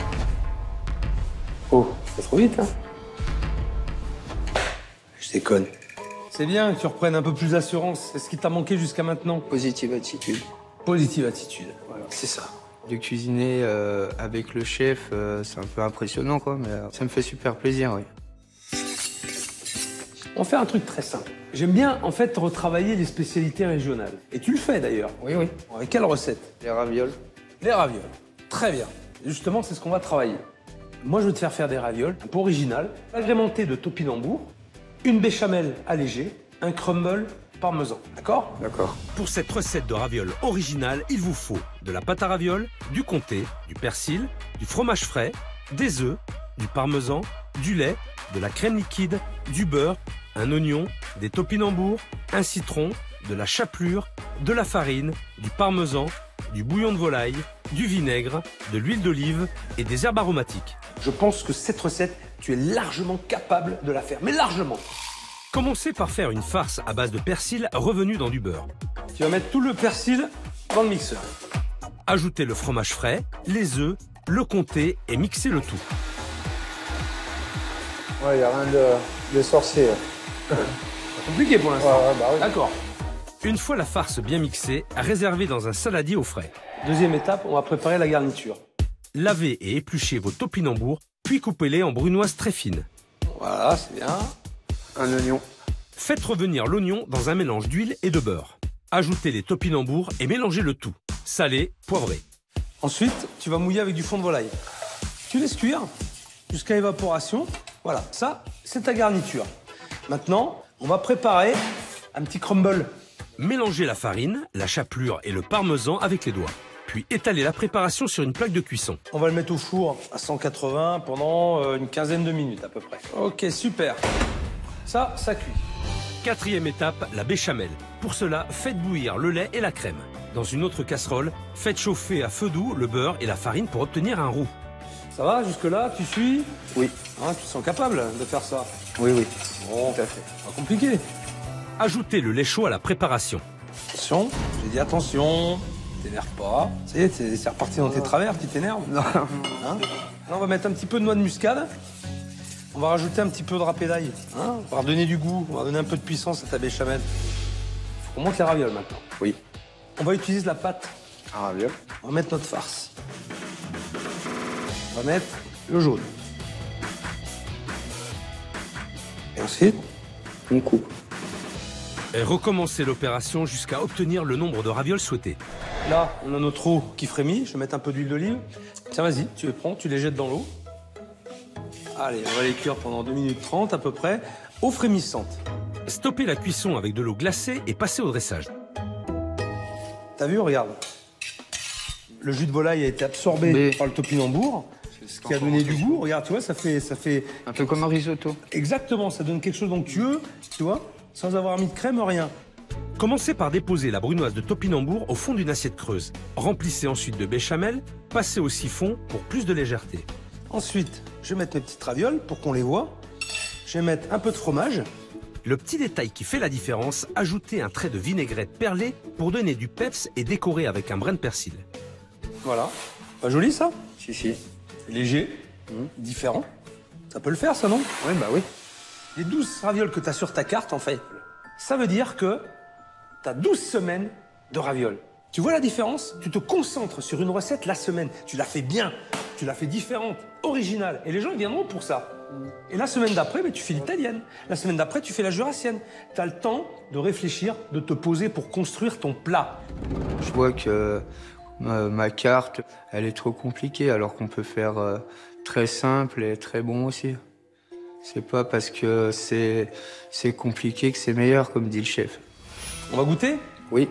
Oh, c'est trop vite, hein? Je déconne. C'est bien que tu reprennes un peu plus d'assurance. C'est ce qui t'a manqué jusqu'à maintenant. Positive attitude. Positive attitude. Voilà, c'est ça. De cuisiner euh, avec le chef, euh, c'est un peu impressionnant, quoi, mais euh, ça me fait super plaisir, oui. On fait un truc très simple. J'aime bien, en fait, retravailler les spécialités régionales. Et tu le fais, d'ailleurs. Oui, oui. Avec quelle recette? Les ravioles. Les ravioles. Très bien. Justement, c'est ce qu'on va travailler. Moi, je vais te faire faire des ravioles un peu originales, agrémentées de topinambour, une béchamel allégée, un crumble parmesan. D'accord? D'accord. Pour cette recette de ravioles originale, il vous faut de la pâte à ravioles, du comté, du persil, du fromage frais, des œufs, du parmesan, du lait, de la crème liquide, du beurre, un oignon, des topinambours, un citron, de la chapelure, de la farine, du parmesan, du bouillon de volaille, du vinaigre, de l'huile d'olive et des herbes aromatiques. Je pense que cette recette, tu es largement capable de la faire, mais largement. Commencez par faire une farce à base de persil revenu dans du beurre. Tu vas mettre tout le persil dans le mixeur. Ajoutez le fromage frais, les œufs, le comté et mixez le tout. Ouais, il n'y a rien de, de sorcier. C'est compliqué pour l'instant. Ouais, ouais, bah oui. D'accord. Une fois la farce bien mixée, réservez dans un saladier au frais. Deuxième étape, on va préparer la garniture. Lavez et épluchez vos topinambours, puis coupez-les en brunoises très fines. Voilà, c'est bien. Un oignon. Faites revenir l'oignon dans un mélange d'huile et de beurre. Ajoutez les topinambours et mélangez le tout. Salé, poivré. Ensuite, tu vas mouiller avec du fond de volaille. Tu laisses cuire jusqu'à évaporation. Voilà, ça, c'est ta garniture. Maintenant, on va préparer un petit crumble. Mélangez la farine, la chapelure et le parmesan avec les doigts. Puis étalez la préparation sur une plaque de cuisson. On va le mettre au four à cent quatre-vingts pendant une quinzaine de minutes à peu près. Ok, super. Ça, ça cuit. Quatrième étape, la béchamel. Pour cela, faites bouillir le lait et la crème. Dans une autre casserole, faites chauffer à feu doux le beurre et la farine pour obtenir un roux. Ça va, jusque-là, tu suis? Oui. Hein, tu te sens capable de faire ça? Oui, oui. Bon, tout à fait. Pas compliqué. Ajoutez le lait chaud à la préparation. Attention, j'ai dit attention, t'énerve pas. Ça y est, c'est reparti dans tes travers, tu t'énerves? Non. Hein? Là, on va mettre un petit peu de noix de muscade. On va rajouter un petit peu de râpé d'ail. Hein, on va redonner du goût, on va donner un peu de puissance à ta béchamel. Faut qu'on monte les ravioles maintenant. Oui. On va utiliser de la pâte. Un raviole. On va mettre notre farce. On va mettre le jaune. Et ensuite, on coupe. Et recommencez l'opération jusqu'à obtenir le nombre de ravioles souhaité. Là, on a notre eau qui frémit. Je vais mettre un peu d'huile d'olive. Tiens, vas-y, tu les prends, tu les jettes dans l'eau. Allez, on va les cuire pendant deux minutes trente à peu près, eau frémissante. Stoppez la cuisson avec de l'eau glacée et passez au dressage. T'as vu, regarde. Le jus de volaille a été absorbé Mais... par le topinambour, ce qui a donné du goût. Regarde, tu vois, ça fait, ça fait... Un peu comme un risotto. Exactement, ça donne quelque chose d'onctueux, tu vois, sans avoir mis de crème, rien. Commencez par déposer la brunoise de topinambour au fond d'une assiette creuse. Remplissez ensuite de béchamel, passez au siphon pour plus de légèreté. Ensuite, je vais mettre mes petites ravioles pour qu'on les voit. Je vais mettre un peu de fromage. Le petit détail qui fait la différence, ajoutez un trait de vinaigrette perlée pour donner du peps et décorer avec un brin de persil. Voilà. Pas joli ça? Si, si. Léger, mmh. Différent. Ça peut le faire ça, non? Oui, bah oui. Les douze ravioles que tu as sur ta carte, en fait, ça veut dire que tu as douze semaines de ravioles. Tu vois la différence? Tu te concentres sur une recette la semaine. Tu la fais bien, tu la fais différente, originale. Et les gens ils viendront pour ça. Et la semaine d'après, bah, tu fais l'italienne. La semaine d'après, tu fais la jurassienne. Tu as le temps de réfléchir, de te poser pour construire ton plat. Je vois que euh, ma carte, elle est trop compliquée, alors qu'on peut faire euh, très simple et très bon aussi. C'est pas parce que c'est c'est compliqué que c'est meilleur, comme dit le chef. On va goûter? Oui.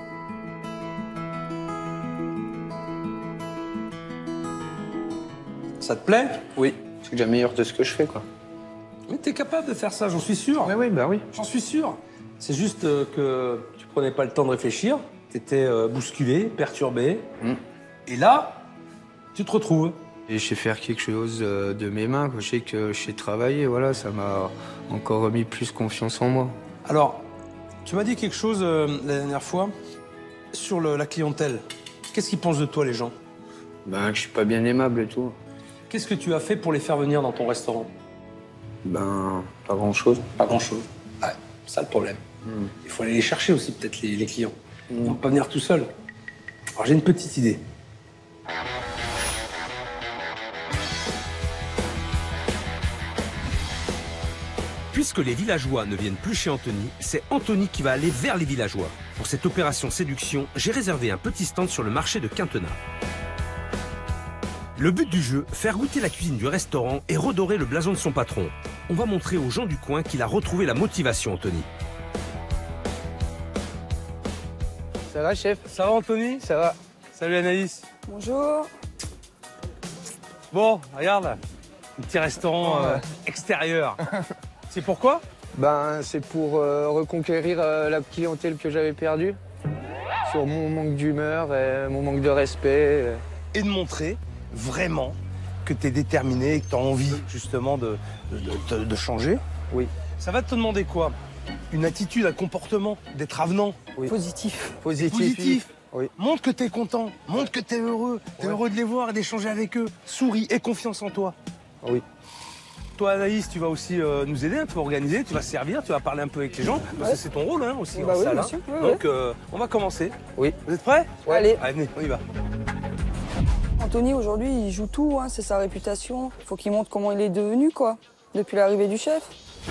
Ça te plaît? Oui. C'est déjà meilleur de ce que je fais, quoi. Mais t'es capable de faire ça, j'en suis sûr. Oui, oui, bah oui. J'en suis sûr. C'est juste euh, que tu prenais pas le temps de réfléchir. T'étais euh, bousculé, perturbé. Mm. Et là, tu te retrouves. Et je sais faire quelque chose euh, de mes mains, quoi. Je sais que je sais travailler, voilà. Ça m'a encore remis plus confiance en moi. Alors, Tu m'as dit quelque chose euh, la dernière fois sur le- la clientèle. Qu'est-ce qu'ils pensent de toi, les gens? Ben, que je suis pas bien aimable et tout. Qu'est-ce que tu as fait pour les faire venir dans ton restaurant? Ben, pas grand-chose. Pas grand-chose. Ouais, c'est ça le problème. Hmm. Il faut aller les chercher aussi, peut-être, les, les clients. Ils vont pas venir tout seuls. Alors, j'ai une petite idée. Puisque les villageois ne viennent plus chez Anthony, c'est Anthony qui va aller vers les villageois. Pour cette opération séduction, j'ai réservé un petit stand sur le marché de Quintenat. Le but du jeu, faire goûter la cuisine du restaurant et redorer le blason de son patron. On va montrer aux gens du coin qu'il a retrouvé la motivation, Anthony. Ça va, chef? Ça va, Anthony? Ça va. Salut, Anaïs. Bonjour. Bon, regarde, un petit restaurant euh, extérieur. C'est pourquoi? Ben, c'est pour euh, reconquérir euh, la clientèle que j'avais perdue. Sur mon manque d'humeur et mon manque de respect. Et de montrer vraiment que tu es déterminé et que tu as envie justement de, de, de- de changer. Oui. Ça va te demander quoi? Une attitude, un comportement, d'être avenant. Oui. Positif. Positif. Positif. Oui. Montre que tu es content, montre que tu es heureux. Tu es Ouais. heureux de les voir et d'échanger avec eux. Souris, aie confiance en toi. Oui. Toi, Anaïs, tu vas aussi euh, nous aider, hein, tu vas organiser, tu vas servir, tu vas parler un peu avec les gens. Parce que c'est ton rôle hein, aussi Bah en oui, salle. bien hein. sûr, oui, Donc, euh, on va commencer. Oui. Vous êtes prêts? Ouais. Allez. Allez, venez, on y va. Anthony, aujourd'hui, il joue tout, hein, c'est sa réputation. Faut qu'il montre comment il est devenu, quoi, depuis l'arrivée du chef.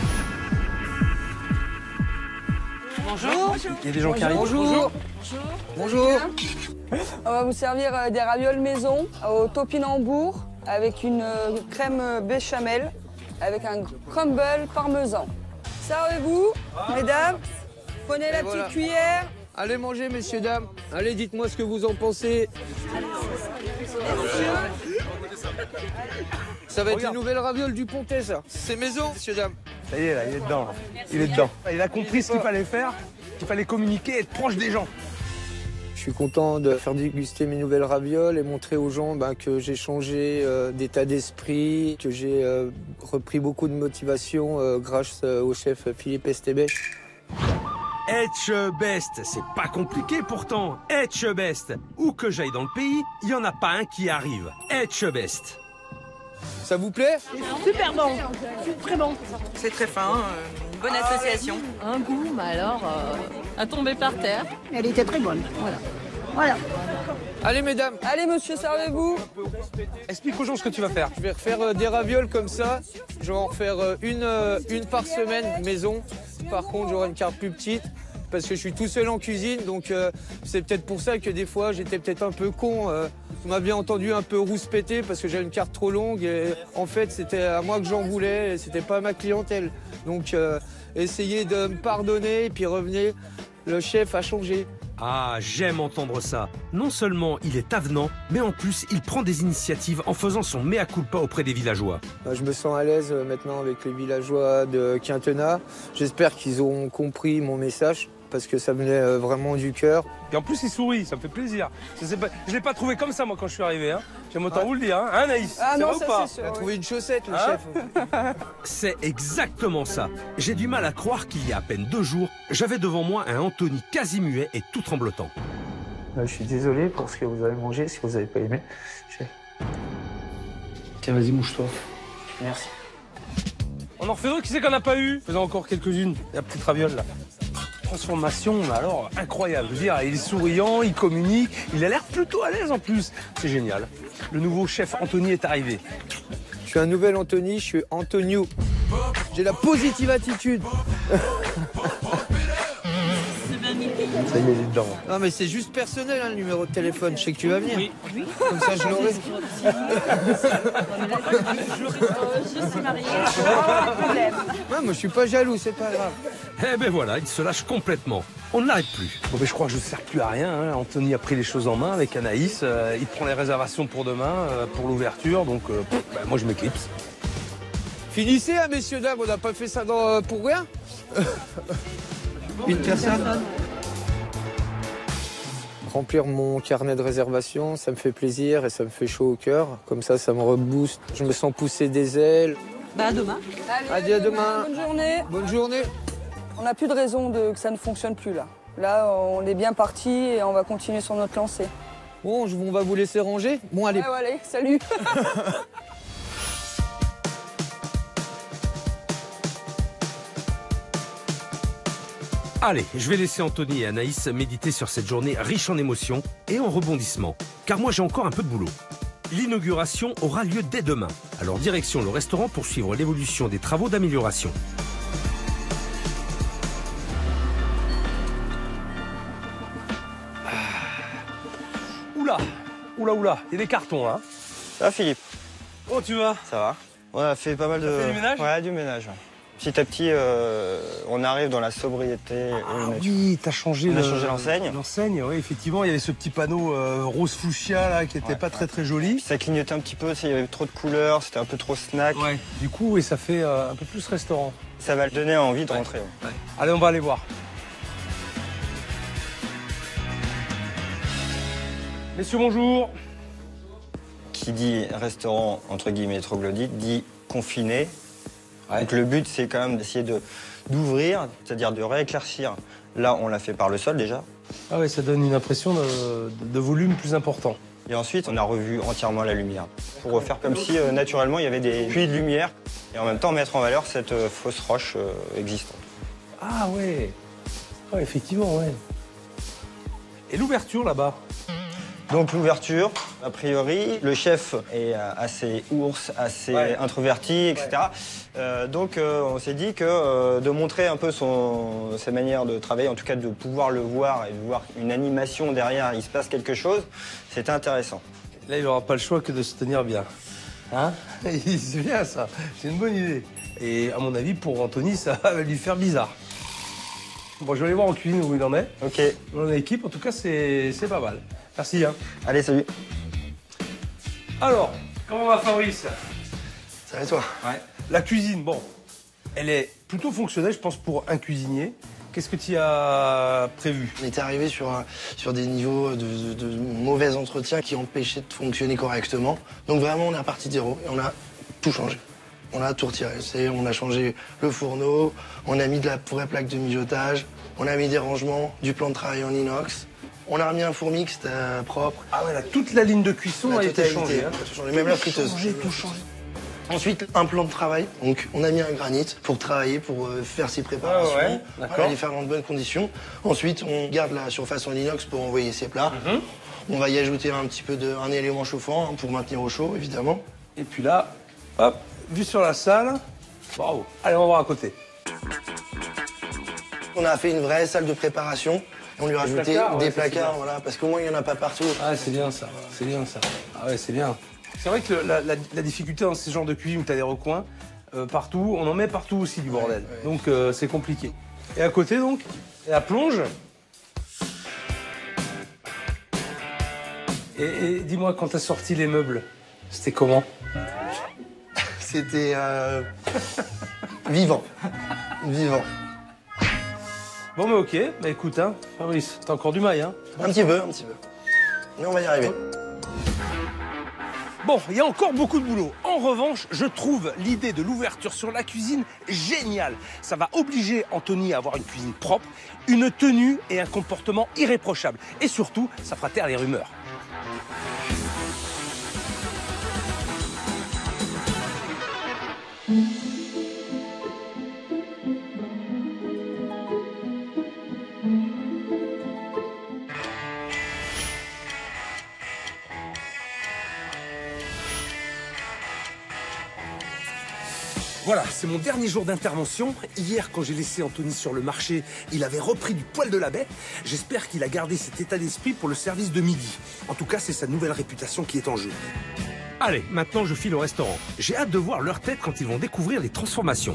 Bonjour. Il y a des gens qui arrivent. Bonjour. Bonjour. On va vous servir euh, des ravioles maison au topinambour avec une euh, crème euh, béchamel avec un crumble parmesan. Servez-vous, mesdames. Prenez la Et petite voilà. cuillère. Allez manger, messieurs, dames. Allez, dites-moi ce que vous en pensez. Ça va être Regarde. une nouvelle raviole du Pontet, ça. C'est maison, messieurs, dames. Ça y est, là, il est dedans. Il est dedans. Il a compris ce qu'il fallait faire, qu'il fallait communiquer, être proche des gens. Je suis content de faire déguster mes nouvelles ravioles et montrer aux gens ben, que j'ai changé euh, d'état d'esprit, que j'ai euh, repris beaucoup de motivation euh, grâce euh, au chef Philippe Estébèche. Etche best, c'est pas compliqué pourtant. Etche best. Où que j'aille dans le pays, il y en a pas un qui arrive. Etche best. Ça vous plaît? Super bon. Très bon. C'est très fin, euh, une bonne association. Un goût, mais alors, euh, à tomber par terre. Elle était très bonne. Voilà. Voilà. Allez, mesdames. Allez, monsieur, servez-vous. Explique aux gens ce que tu vas faire. Je vais refaire euh, des ravioles comme ça. Je vais en refaire euh, une, euh, une par semaine maison. Par contre, j'aurai une carte plus petite parce que je suis tout seul en cuisine. Donc, euh, c'est peut-être pour ça que des fois, j'étais peut-être un peu con. Euh, vous m'avez entendu un peu rouspéter parce que j'avais une carte trop longue. Et en fait, c'était à moi que j'en voulais et c'était pas à ma clientèle. Donc, euh, essayez de me pardonner et puis revenez. Le chef a changé. Ah, j'aime entendre ça. Non seulement il est avenant, mais en plus il prend des initiatives en faisant son mea culpa auprès des villageois. Je me sens à l'aise euh, maintenant avec les villageois de Quintenat. J'espère qu'ils auront compris mon message parce que ça venait euh, vraiment du cœur. Et en plus, il sourit, ça me fait plaisir. Je sais pas- je l'ai pas trouvé comme ça, moi, quand je suis arrivé. Hein. J'aime autant vous le dire. Hein, hein Naïs? Ah C'est non, vrai ou ça, pas? c'est sûr. Il a oui. trouvé une chaussette, le Hein chef. C'est exactement ça. J'ai du mal à croire qu'il y a à peine deux jours, j'avais devant moi un Anthony quasi muet et tout tremblotant. Euh, je suis désolé pour ce que vous avez mangé, si vous n'avez pas aimé. Je- Tiens, vas-y, mouche-toi. Merci. On en refait d'autres, qui c'est qu'on n'a pas eu? Faisons encore quelques-unes. La petite raviole, là. Transformation, mais alors, incroyable. Je veux dire, il est souriant, il communique, il a l'air plutôt à l'aise en plus. C'est génial. Le nouveau chef Anthony est arrivé. Je suis un nouvel Anthony, je suis Antonio. J'ai la positive attitude. Ça y est, il est dedans. Non mais c'est juste personnel hein, le numéro de téléphone, je sais que tu vas venir. Oui. Comme ça je l'aurai. Je suis mariée. Pas de problème. Ouais, moi je suis pas jaloux, c'est pas grave. Eh ben voilà, il se lâche complètement. On ne l'arrête plus. Bon, ben, je crois que je ne sers plus à rien. Hein. Anthony a pris les choses en main avec Anaïs. Euh, il prend les réservations pour demain, euh, pour l'ouverture. Donc, euh, pff, ben, moi, je m'éclipse. Finissez hein, messieurs dames, on n'a pas fait ça dans, pour rien. Une personne. Remplir mon carnet de réservation, ça me fait plaisir et ça me fait chaud au cœur. Comme ça, ça me rebooste. Je me sens pousser des ailes. Bah, à demain. Allez, Allez, à demain. Bonne journée. Bonne journée. On n'a plus de raison de, que ça ne fonctionne plus là. Là, on est bien parti et on va continuer sur notre lancée. Bon, je- on va vous laisser ranger. Bon, allez. Ouais, ouais, allez, salut. Allez, je vais laisser Anthony et Anaïs méditer sur cette journée riche en émotions et en rebondissements, car moi j'ai encore un peu de boulot. L'inauguration aura lieu dès demain, alors direction le restaurant pour suivre l'évolution des travaux d'amélioration. Oula, oula, oula, il y a des cartons là. Ça va Philippe? Comment tu vas? Ça va. On a fait pas mal de... T'as fait du ménage? Ouais, du ménage. ouais. Petit à petit, euh, on arrive dans la sobriété. Ah oui, t'as changé On a le- changé l'enseigne. L'enseigne, oui, effectivement, il y avait ce petit panneau euh, rose fuchsia là qui était Ouais, pas très très joli. Ça clignotait un petit peu, il y avait trop de couleurs, c'était un peu trop snack. Ouais. Du coup, et ça fait euh, un peu plus restaurant. Ça va donner envie de rentrer. ouais. Allez, on va aller voir. Messieurs, bonjour. Qui dit restaurant, entre guillemets, troglodyte, dit confiné. Donc le but, c'est quand même d'essayer de- d'ouvrir, c'est-à-dire de rééclaircir. Là, on l'a fait par le sol déjà. Ah ouais, ça donne une impression de, de volume plus important. Et ensuite, on a revu entièrement la lumière. Pour refaire comme si, euh, naturellement, il y avait des puits de lumière. Et en même temps, mettre en valeur cette euh, fausse roche euh, existante. Ah ouais. Ah, effectivement, ouais. Et l'ouverture là-bas? Donc l'ouverture, a priori, le chef est euh, assez ours, assez Ouais. introverti, et cetera. Euh, donc euh, on s'est dit que euh, de montrer un peu son, ses manières de travailler, en tout cas de pouvoir le voir et de voir une animation derrière, il se passe quelque chose, c'était intéressant. Là, il n'aura pas le choix que de se tenir bien. Hein? C'est bien ça, c'est une bonne idée. Et à mon avis, pour Anthony, ça va lui faire bizarre. Bon, je vais aller voir en cuisine où il en est. Ok. On a l'équipe, en tout cas, c'est c'est pas mal. Merci. Hein. Allez, salut. Alors, comment va Fabrice? Ça va et toi? Ouais. La cuisine, bon, elle est plutôt fonctionnelle, je pense, pour un cuisinier. Qu'est-ce que tu as prévu? On était arrivé sur, un- sur des niveaux de, de- de mauvais entretien qui empêchaient de fonctionner correctement. Donc vraiment, on est reparti de zéro et on a tout changé. On a tout retiré. C'est- On a changé le fourneau, on a mis de la vraie plaque de mijotage, on a mis des rangements, du plan de travail en inox. On a remis un four mixte euh, propre. Ah ouais, là, toute la ligne de cuisson a été changée. Hein. Tout changé, même la friteuse. Tout changé, tout changé. Ensuite, un plan de travail. Donc, on a mis un granit pour travailler, pour euh, faire ses préparations, Ah ouais, d'accord. voilà, les faire dans de bonnes conditions. Ensuite, on garde la surface en inox pour envoyer ses plats. Mhm. On va y ajouter un petit peu de, un élément chauffant hein, pour maintenir au chaud, évidemment. Et puis là, hop, vue sur la salle. Bravo. Allez, on va voir à côté. On a fait une vraie salle de préparation. On lui a Des rajouté placards, des ouais, ça, c'est placards, bien. voilà, parce qu'au moins, il n'y en a pas partout. Ah, c'est bien ça, c'est bien ça. Ah ouais, c'est bien. C'est vrai que la, la- la difficulté dans ces genres de cuisine où tu as des recoins, euh, partout, on en met partout aussi du bordel. Donc euh, c'est compliqué. Et à côté donc, la plonge. Et, et dis-moi, quand t'as sorti les meubles, c'était comment? C'était euh, vivant. Vivant. Bon, mais ok, bah écoute, hein, Fabrice, t'as encore du mail, hein? Un petit peu, un petit peu. Mais on va y arriver. Bon, il y a encore beaucoup de boulot. En revanche, je trouve l'idée de l'ouverture sur la cuisine géniale. Ça va obliger Anthony à avoir une cuisine propre, une tenue et un comportement irréprochable. Et surtout, ça fera taire les rumeurs. Voilà, c'est mon dernier jour d'intervention. Hier, quand j'ai laissé Anthony sur le marché, il avait repris du poil de la bête. J'espère qu'il a gardé cet état d'esprit pour le service de midi. En tout cas, c'est sa nouvelle réputation qui est en jeu. Allez, maintenant je file au restaurant. J'ai hâte de voir leur tête quand ils vont découvrir les transformations.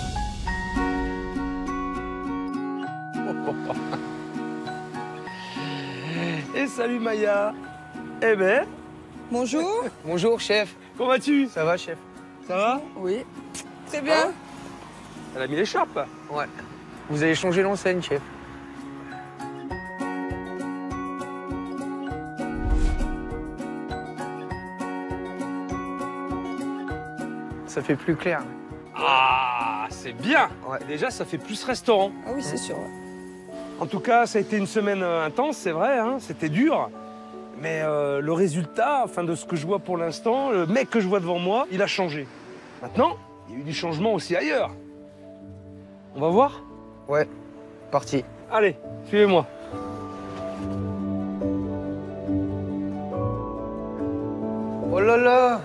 Et salut Maya. Eh ben. Bonjour. Bonjour chef. Comment vas-tu? Ça va, chef? Ça va? Oui. Très bien. Elle a mis l'écharpe. Ouais. Vous avez changé l'enseigne, chef. Ça fait plus clair. Ah, c'est bien. Ouais. Déjà, ça fait plus restaurant. Ah oui, c'est sûr. Ouais. En tout cas, ça a été une semaine intense, c'est vrai, hein, c'était dur. Mais euh, le résultat, enfin de ce que je vois pour l'instant, le mec que je vois devant moi, il a changé. Maintenant, il y a eu du changement aussi ailleurs. On va voir? Ouais, parti. Allez, suivez-moi. Oh là là!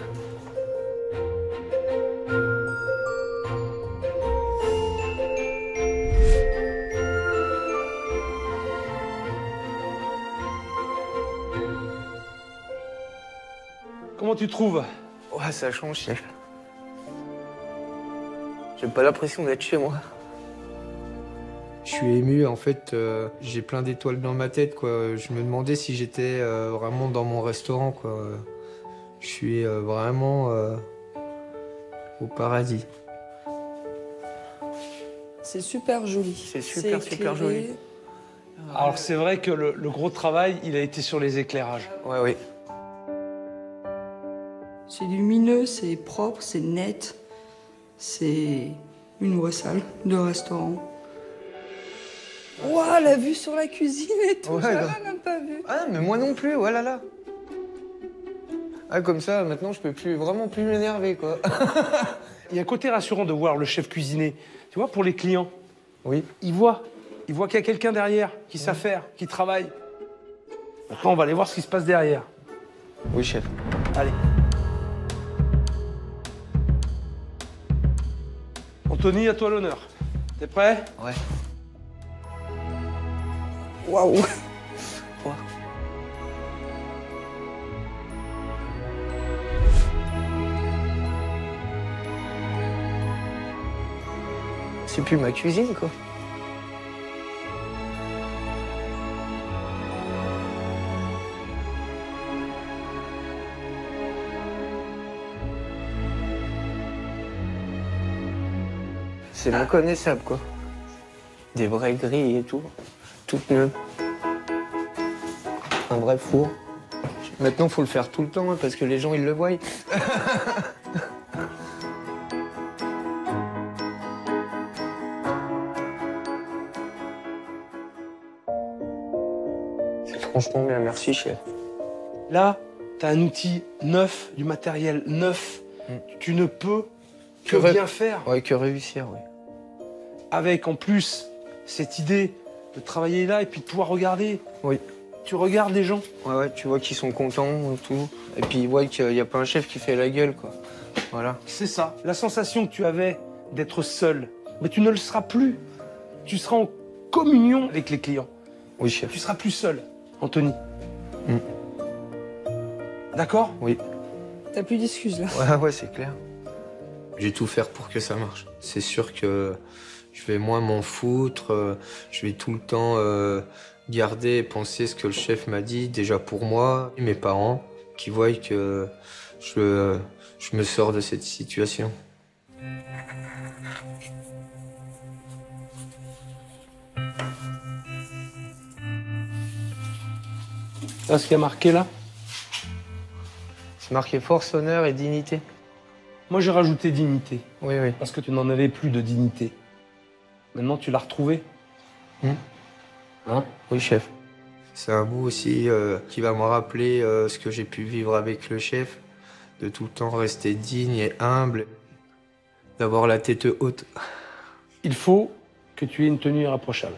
Comment tu trouves? Ouais, ça change, chef. J'ai pas l'impression d'être chez moi. Je suis ému, en fait, euh, j'ai plein d'étoiles dans ma tête, quoi. Je me demandais si j'étais euh, vraiment dans mon restaurant, quoi. Je suis euh, vraiment euh, au paradis. C'est super joli. C'est super, super joli. Alors c'est vrai que le, le gros travail, il a été sur les éclairages. Ouais, oui. C'est lumineux, c'est propre, c'est net. C'est une vraie salle de restaurant. Ouah, la vue sur la cuisine et tout, ouais, j'avais même pas vu. Ah, mais moi non plus, voilà là. Ah, comme ça, maintenant, je peux plus, vraiment plus m'énerver, quoi. Il y a un côté rassurant de voir le chef cuisiner. Tu vois, pour les clients. Oui. Ils voient. Ils voient qu'il y a quelqu'un derrière, qui sait faire, qui travaille. Maintenant, on va aller voir ce qui se passe derrière. Oui, chef. Allez. Anthony, à toi l'honneur. T'es prêt? Ouais. Waouh! Wow. C'est plus ma cuisine, quoi. C'est méconnaissable, quoi. Des vraies grilles et tout, toutes neuves. Un vrai four. Maintenant, faut le faire tout le temps, hein, parce que les gens, ils le voient. C'est franchement bien, merci, chef. Là, t'as un outil neuf, du matériel neuf. Mm. Tu ne peux que, que bien faire. Ouais, que réussir, oui. Avec, en plus, cette idée de travailler là et puis de pouvoir regarder. Oui. Tu regardes les gens. Ouais, ouais, tu vois qu'ils sont contents et tout. Et puis, ils voient qu'il n'y a pas un chef qui fait la gueule, quoi. Voilà. C'est ça. La sensation que tu avais d'être seul, mais tu ne le seras plus. Tu seras en communion avec les clients. Oui, chef. Tu seras plus seul, Anthony. Mm. D'accord? Oui. T'as plus d'excuses, là. Ouais, ouais, c'est clair. Je vais tout faire pour que ça marche. C'est sûr que je vais moins m'en foutre. Euh, je vais tout le temps euh, garder et penser ce que le chef m'a dit, déjà pour moi et mes parents, qui voient que je, je me sors de cette situation. C'est ce qu'il y a marqué là? C'est marqué force, honneur et dignité. Moi, j'ai rajouté dignité. Oui, oui. Parce que tu n'en avais plus de dignité. Maintenant, tu l'as retrouvée. Hum. Hein? Oui, chef. C'est un bout aussi euh, qui va me rappeler euh, ce que j'ai pu vivre avec le chef, de tout le temps rester digne et humble, d'avoir la tête haute. Il faut que tu aies une tenue irréprochable.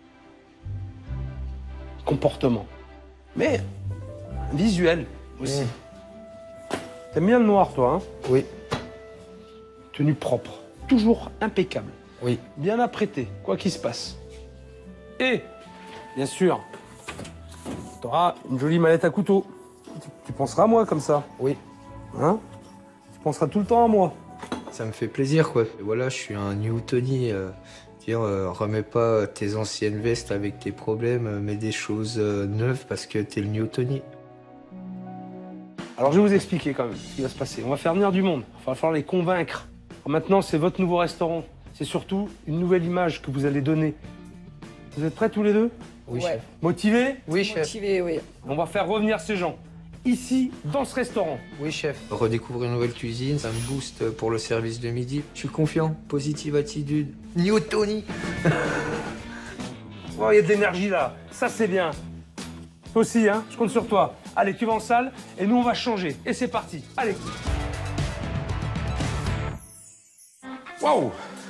Comportement. Mais visuel aussi. Mmh. T'aimes bien le noir, toi, hein? Oui. Tenue propre. Toujours impeccable. Oui. Bien apprêtée, quoi qu'il se passe. Et, bien sûr, t'auras une jolie mallette à couteau. Tu, tu penseras à moi comme ça. Oui. Hein? Tu penseras tout le temps à moi. Ça me fait plaisir, quoi. Et voilà, je suis un New Tony. Euh, dire, euh, remets pas tes anciennes vestes avec tes problèmes, euh, mets des choses euh, neuves parce que t'es le New Tony. Alors je vais vous expliquer quand même ce qui va se passer. On va faire venir du monde. Il va falloir les convaincre. Alors maintenant, c'est votre nouveau restaurant. C'est surtout une nouvelle image que vous allez donner. Vous êtes prêts tous les deux? Oui, ouais. chef. Motivés? Oui, chef. Motivés, oui. On va faire revenir ces gens. ici, dans ce restaurant. Oui, chef. Redécouvrir une nouvelle cuisine, ça me booste pour le service de midi. Je suis confiant, positive attitude. Newtoni. Oh, il y a de l'énergie là, ça c'est bien. Toi aussi, hein, je compte sur toi. Allez, tu vas en salle et nous on va changer. Et c'est parti, allez. Waouh.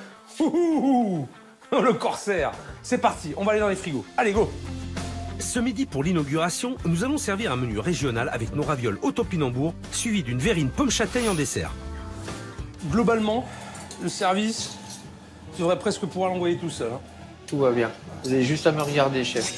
Le corsaire. C'est parti, on va aller dans les frigos. Allez, go. Ce midi, pour l'inauguration, nous allons servir un menu régional avec nos ravioles au topinambour, suivi d'une verrine pomme châtaigne en dessert. Globalement, le service, tu devrais presque pouvoir l'envoyer tout seul. Hein. Tout va bien. Vous avez juste à me regarder, chef.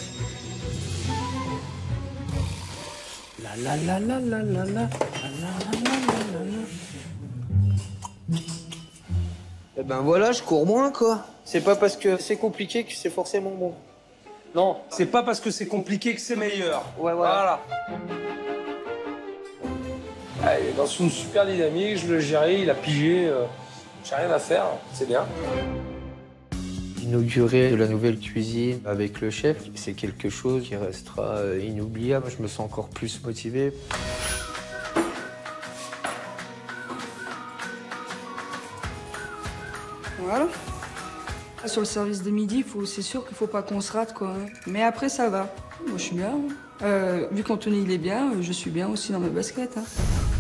La la la la la la la la la la. Eh ben voilà, je cours moins, quoi. C'est pas parce que c'est compliqué que c'est forcément bon. Non, c'est pas parce que c'est compliqué que c'est meilleur. Ouais, voilà. voilà. Ah, il est dans une super dynamique, je le gérais, il a pigé. Euh, J'ai rien à faire, c'est bien. Inaugurer la nouvelle cuisine avec le chef, c'est quelque chose qui restera inoubliable. Je me sens encore plus motivé. Voilà. Sur le service de midi, c'est sûr qu'il ne faut pas qu'on se rate, quoi. Mais après, ça va. Moi, je suis bien. Euh, vu qu'Anthony, il est bien, je suis bien aussi dans mes baskets. Hein.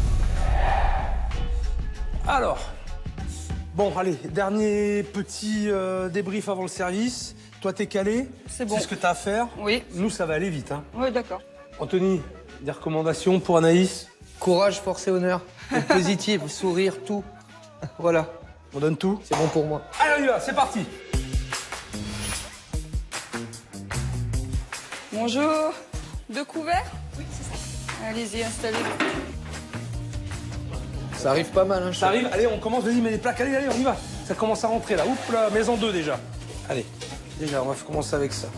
Alors, bon, allez, dernier petit euh, débrief avant le service. Toi, t'es calé. C'est bon. C'est ce que t'as à faire. Oui. Nous, ça va aller vite. Hein. Oui, d'accord. Anthony, des recommandations pour Anaïs? Courage, force et honneur. Être positif, sourire, tout. Voilà. On donne tout? C'est bon pour moi. Allez, on y va, c'est parti. Bonjour. Deux couverts? Oui, c'est ça. Allez-y, installez-vous. Ça arrive pas mal, hein. Ça arrive, allez, on commence, vas-y, mets les plaques, allez, allez, on y va. Ça commence à rentrer là, oups là, mets en deux déjà. Allez, déjà, on va commencer avec ça.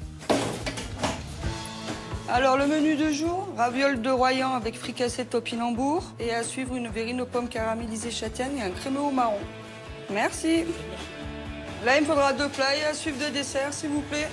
Alors, le menu de jour, ravioles de Royan avec fricassé de topinambour et à suivre une verrine aux pommes caramélisées châtaigne et un crémeux au marron. Merci. Là, il me faudra deux plats et à suivre deux desserts, s'il vous plaît.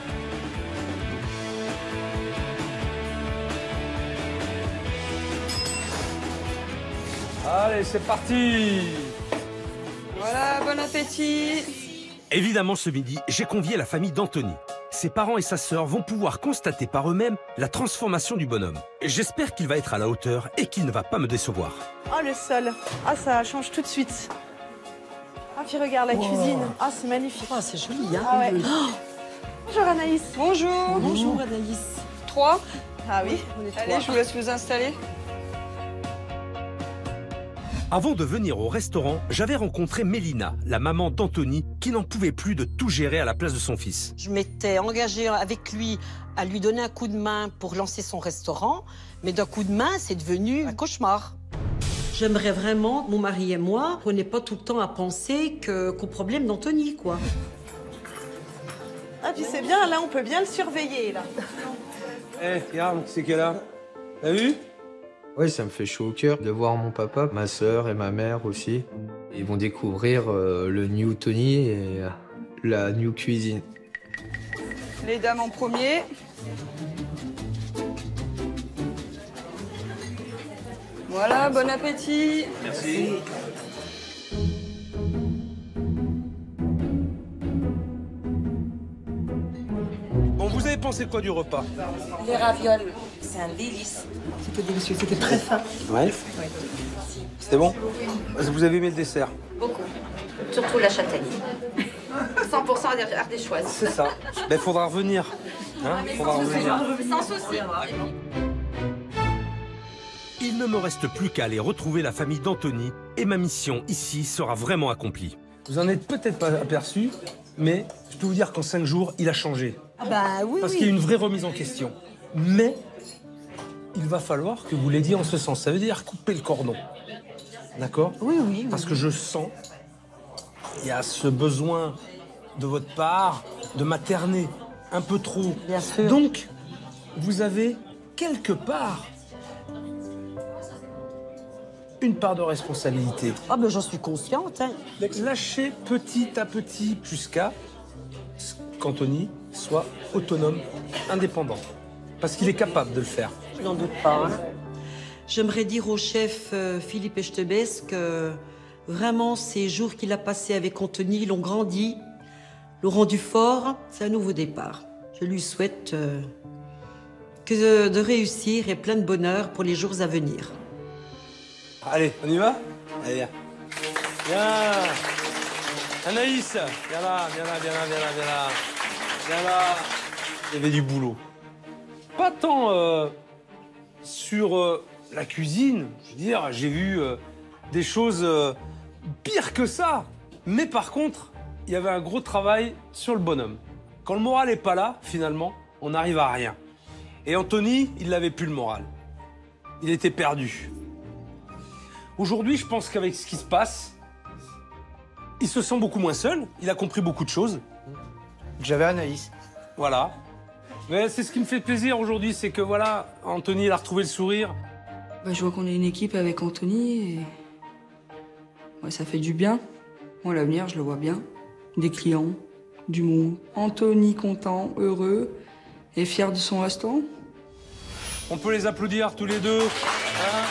Allez, c'est parti. Voilà, bon appétit. Évidemment, ce midi, j'ai convié la famille d'Anthony. Ses parents et sa sœur vont pouvoir constater par eux-mêmes la transformation du bonhomme. J'espère qu'il va être à la hauteur et qu'il ne va pas me décevoir. Oh, le sol. Ah, ça change tout de suite. Ah, puis regarde la wow. cuisine. Ah, c'est magnifique. Ah, c'est joli, hein. Ah, ouais. oh. Bonjour Anaïs. Bonjour. Bonjour Anaïs. Trois. Ah oui, on est Allez, trois. je vous laisse vous installer. Avant de venir au restaurant, j'avais rencontré Mélina, la maman d'Anthony, qui n'en pouvait plus de tout gérer à la place de son fils. Je m'étais engagée avec lui à lui donner un coup de main pour lancer son restaurant, mais d'un coup de main, c'est devenu un cauchemar. J'aimerais vraiment, mon mari et moi, qu'on n'ait pas tout le temps à penser que, qu'au problème d'Anthony, quoi. Ah, puis c'est bien, là, on peut bien le surveiller, là. Eh, hey, regarde, c'est qu'elle a. T'as vu? Oui, ça me fait chaud au cœur de voir mon papa, ma sœur et ma mère aussi. Ils vont découvrir euh, le New Tony et euh, la New Cuisine. Les dames en premier. Voilà, bon appétit. Merci. Bon, vous avez pensé quoi du repas? Les ravioles, c'est un délice. C'était délicieux, c'était très fin. Ouais. C'était bon? Vous avez aimé le dessert? Beaucoup. Surtout la châtaigne. cent pour cent ardéchoise. C'est ça. Il ben, faudra revenir. Hein, faudra revenir. Sans souci. Il ne me reste plus qu'à aller retrouver la famille d'Anthony et ma mission ici sera vraiment accomplie. Vous en êtes peut-être pas aperçu, mais je peux vous dire qu'en cinq jours, il a changé. Ah bah oui, Parce oui. qu'il y a une vraie remise en question. Mais il va falloir que vous l'aidiez en ce sens. Ça veut dire couper le cordon. D'accord? Oui, oui, oui. Parce que je sens, il y a ce besoin de votre part de materner un peu trop. Bien sûr. Donc, vous avez quelque part une part de responsabilité. Ah ben j'en suis consciente. Hein. Lâchez petit à petit jusqu'à ce qu'Anthony soit autonome, indépendant. Parce qu'il est capable de le faire. Je n'en doute pas. Hein. J'aimerais dire au chef euh, Philippe Echtebès que vraiment ces jours qu'il a passés avec Anthony l'ont grandi, l'ont rendu fort. C'est un nouveau départ. Je lui souhaite euh, que de, de réussir et plein de bonheur pour les jours à venir. Allez, on y va? Allez, viens. Viens. Anaïs, viens là, viens là, viens là, viens là, viens là. Viens là. Il y avait du boulot. Pas tant euh, sur euh, la cuisine. Je veux dire, j'ai vu euh, des choses euh, pires que ça. Mais par contre, il y avait un gros travail sur le bonhomme. Quand le moral n'est pas là, finalement, on n'arrive à rien. Et Anthony, il n'avait plus le moral. Il était perdu. Aujourd'hui, je pense qu'avec ce qui se passe, il se sent beaucoup moins seul. Il a compris beaucoup de choses. J'avais Anaïs. Voilà. Mais c'est ce qui me fait plaisir aujourd'hui, c'est que voilà, Anthony, il a retrouvé le sourire. Bah, je vois qu'on est une équipe avec Anthony et ouais, ça fait du bien. Moi, l'avenir, je le vois bien. Des clients, du monde. Anthony content, heureux et fier de son restaurant. On peut les applaudir tous les deux. Hein?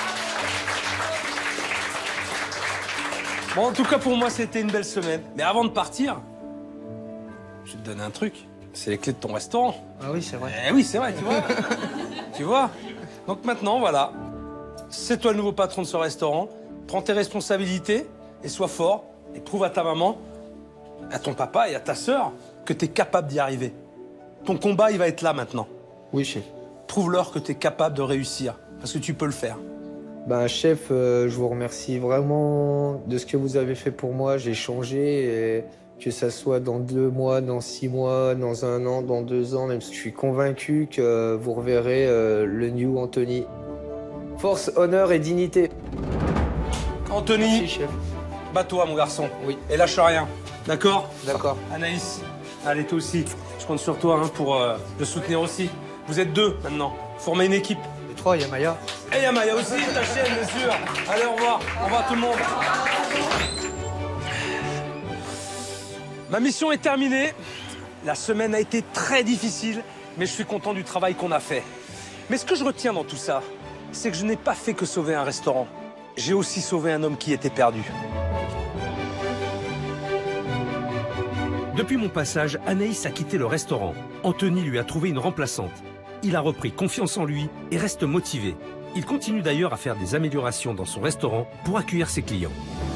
Bon, en tout cas, pour moi, c'était une belle semaine. Mais avant de partir, je vais te donner un truc. C'est les clés de ton restaurant. Ah oui, c'est vrai. Eh oui, c'est vrai, tu vois. Tu vois. Donc maintenant, voilà. C'est toi le nouveau patron de ce restaurant. Prends tes responsabilités et sois fort. Et prouve à ta maman, à ton papa et à ta sœur que tu es capable d'y arriver. Ton combat, il va être là maintenant. Oui, chef. Prouve-leur que tu es capable de réussir. Parce que tu peux le faire. Ben, chef, euh, je vous remercie vraiment de ce que vous avez fait pour moi. J'ai changé, et que ça soit dans deux mois, dans six mois, dans un an, dans deux ans. Même, je suis convaincu que vous reverrez euh, le New Anthony. Force, honneur et dignité. Anthony, Merci, chef. bats-toi, mon garçon. Oui. Et lâche rien. D'accord? D'accord. Anaïs, allez, toi aussi. Je compte sur toi hein, pour euh, le soutenir aussi. Vous êtes deux maintenant. Formez une équipe. Et trois, il y a Maya. Et il y a Maya aussi, ta chaîne, bien sûr. Allez, au revoir. Au revoir tout le monde. Ma mission est terminée. La semaine a été très difficile, mais je suis content du travail qu'on a fait. Mais ce que je retiens dans tout ça, c'est que je n'ai pas fait que sauver un restaurant. J'ai aussi sauvé un homme qui était perdu. Depuis mon passage, Anaïs a quitté le restaurant. Anthony lui a trouvé une remplaçante. Il a repris confiance en lui et reste motivé. Il continue d'ailleurs à faire des améliorations dans son restaurant pour accueillir ses clients.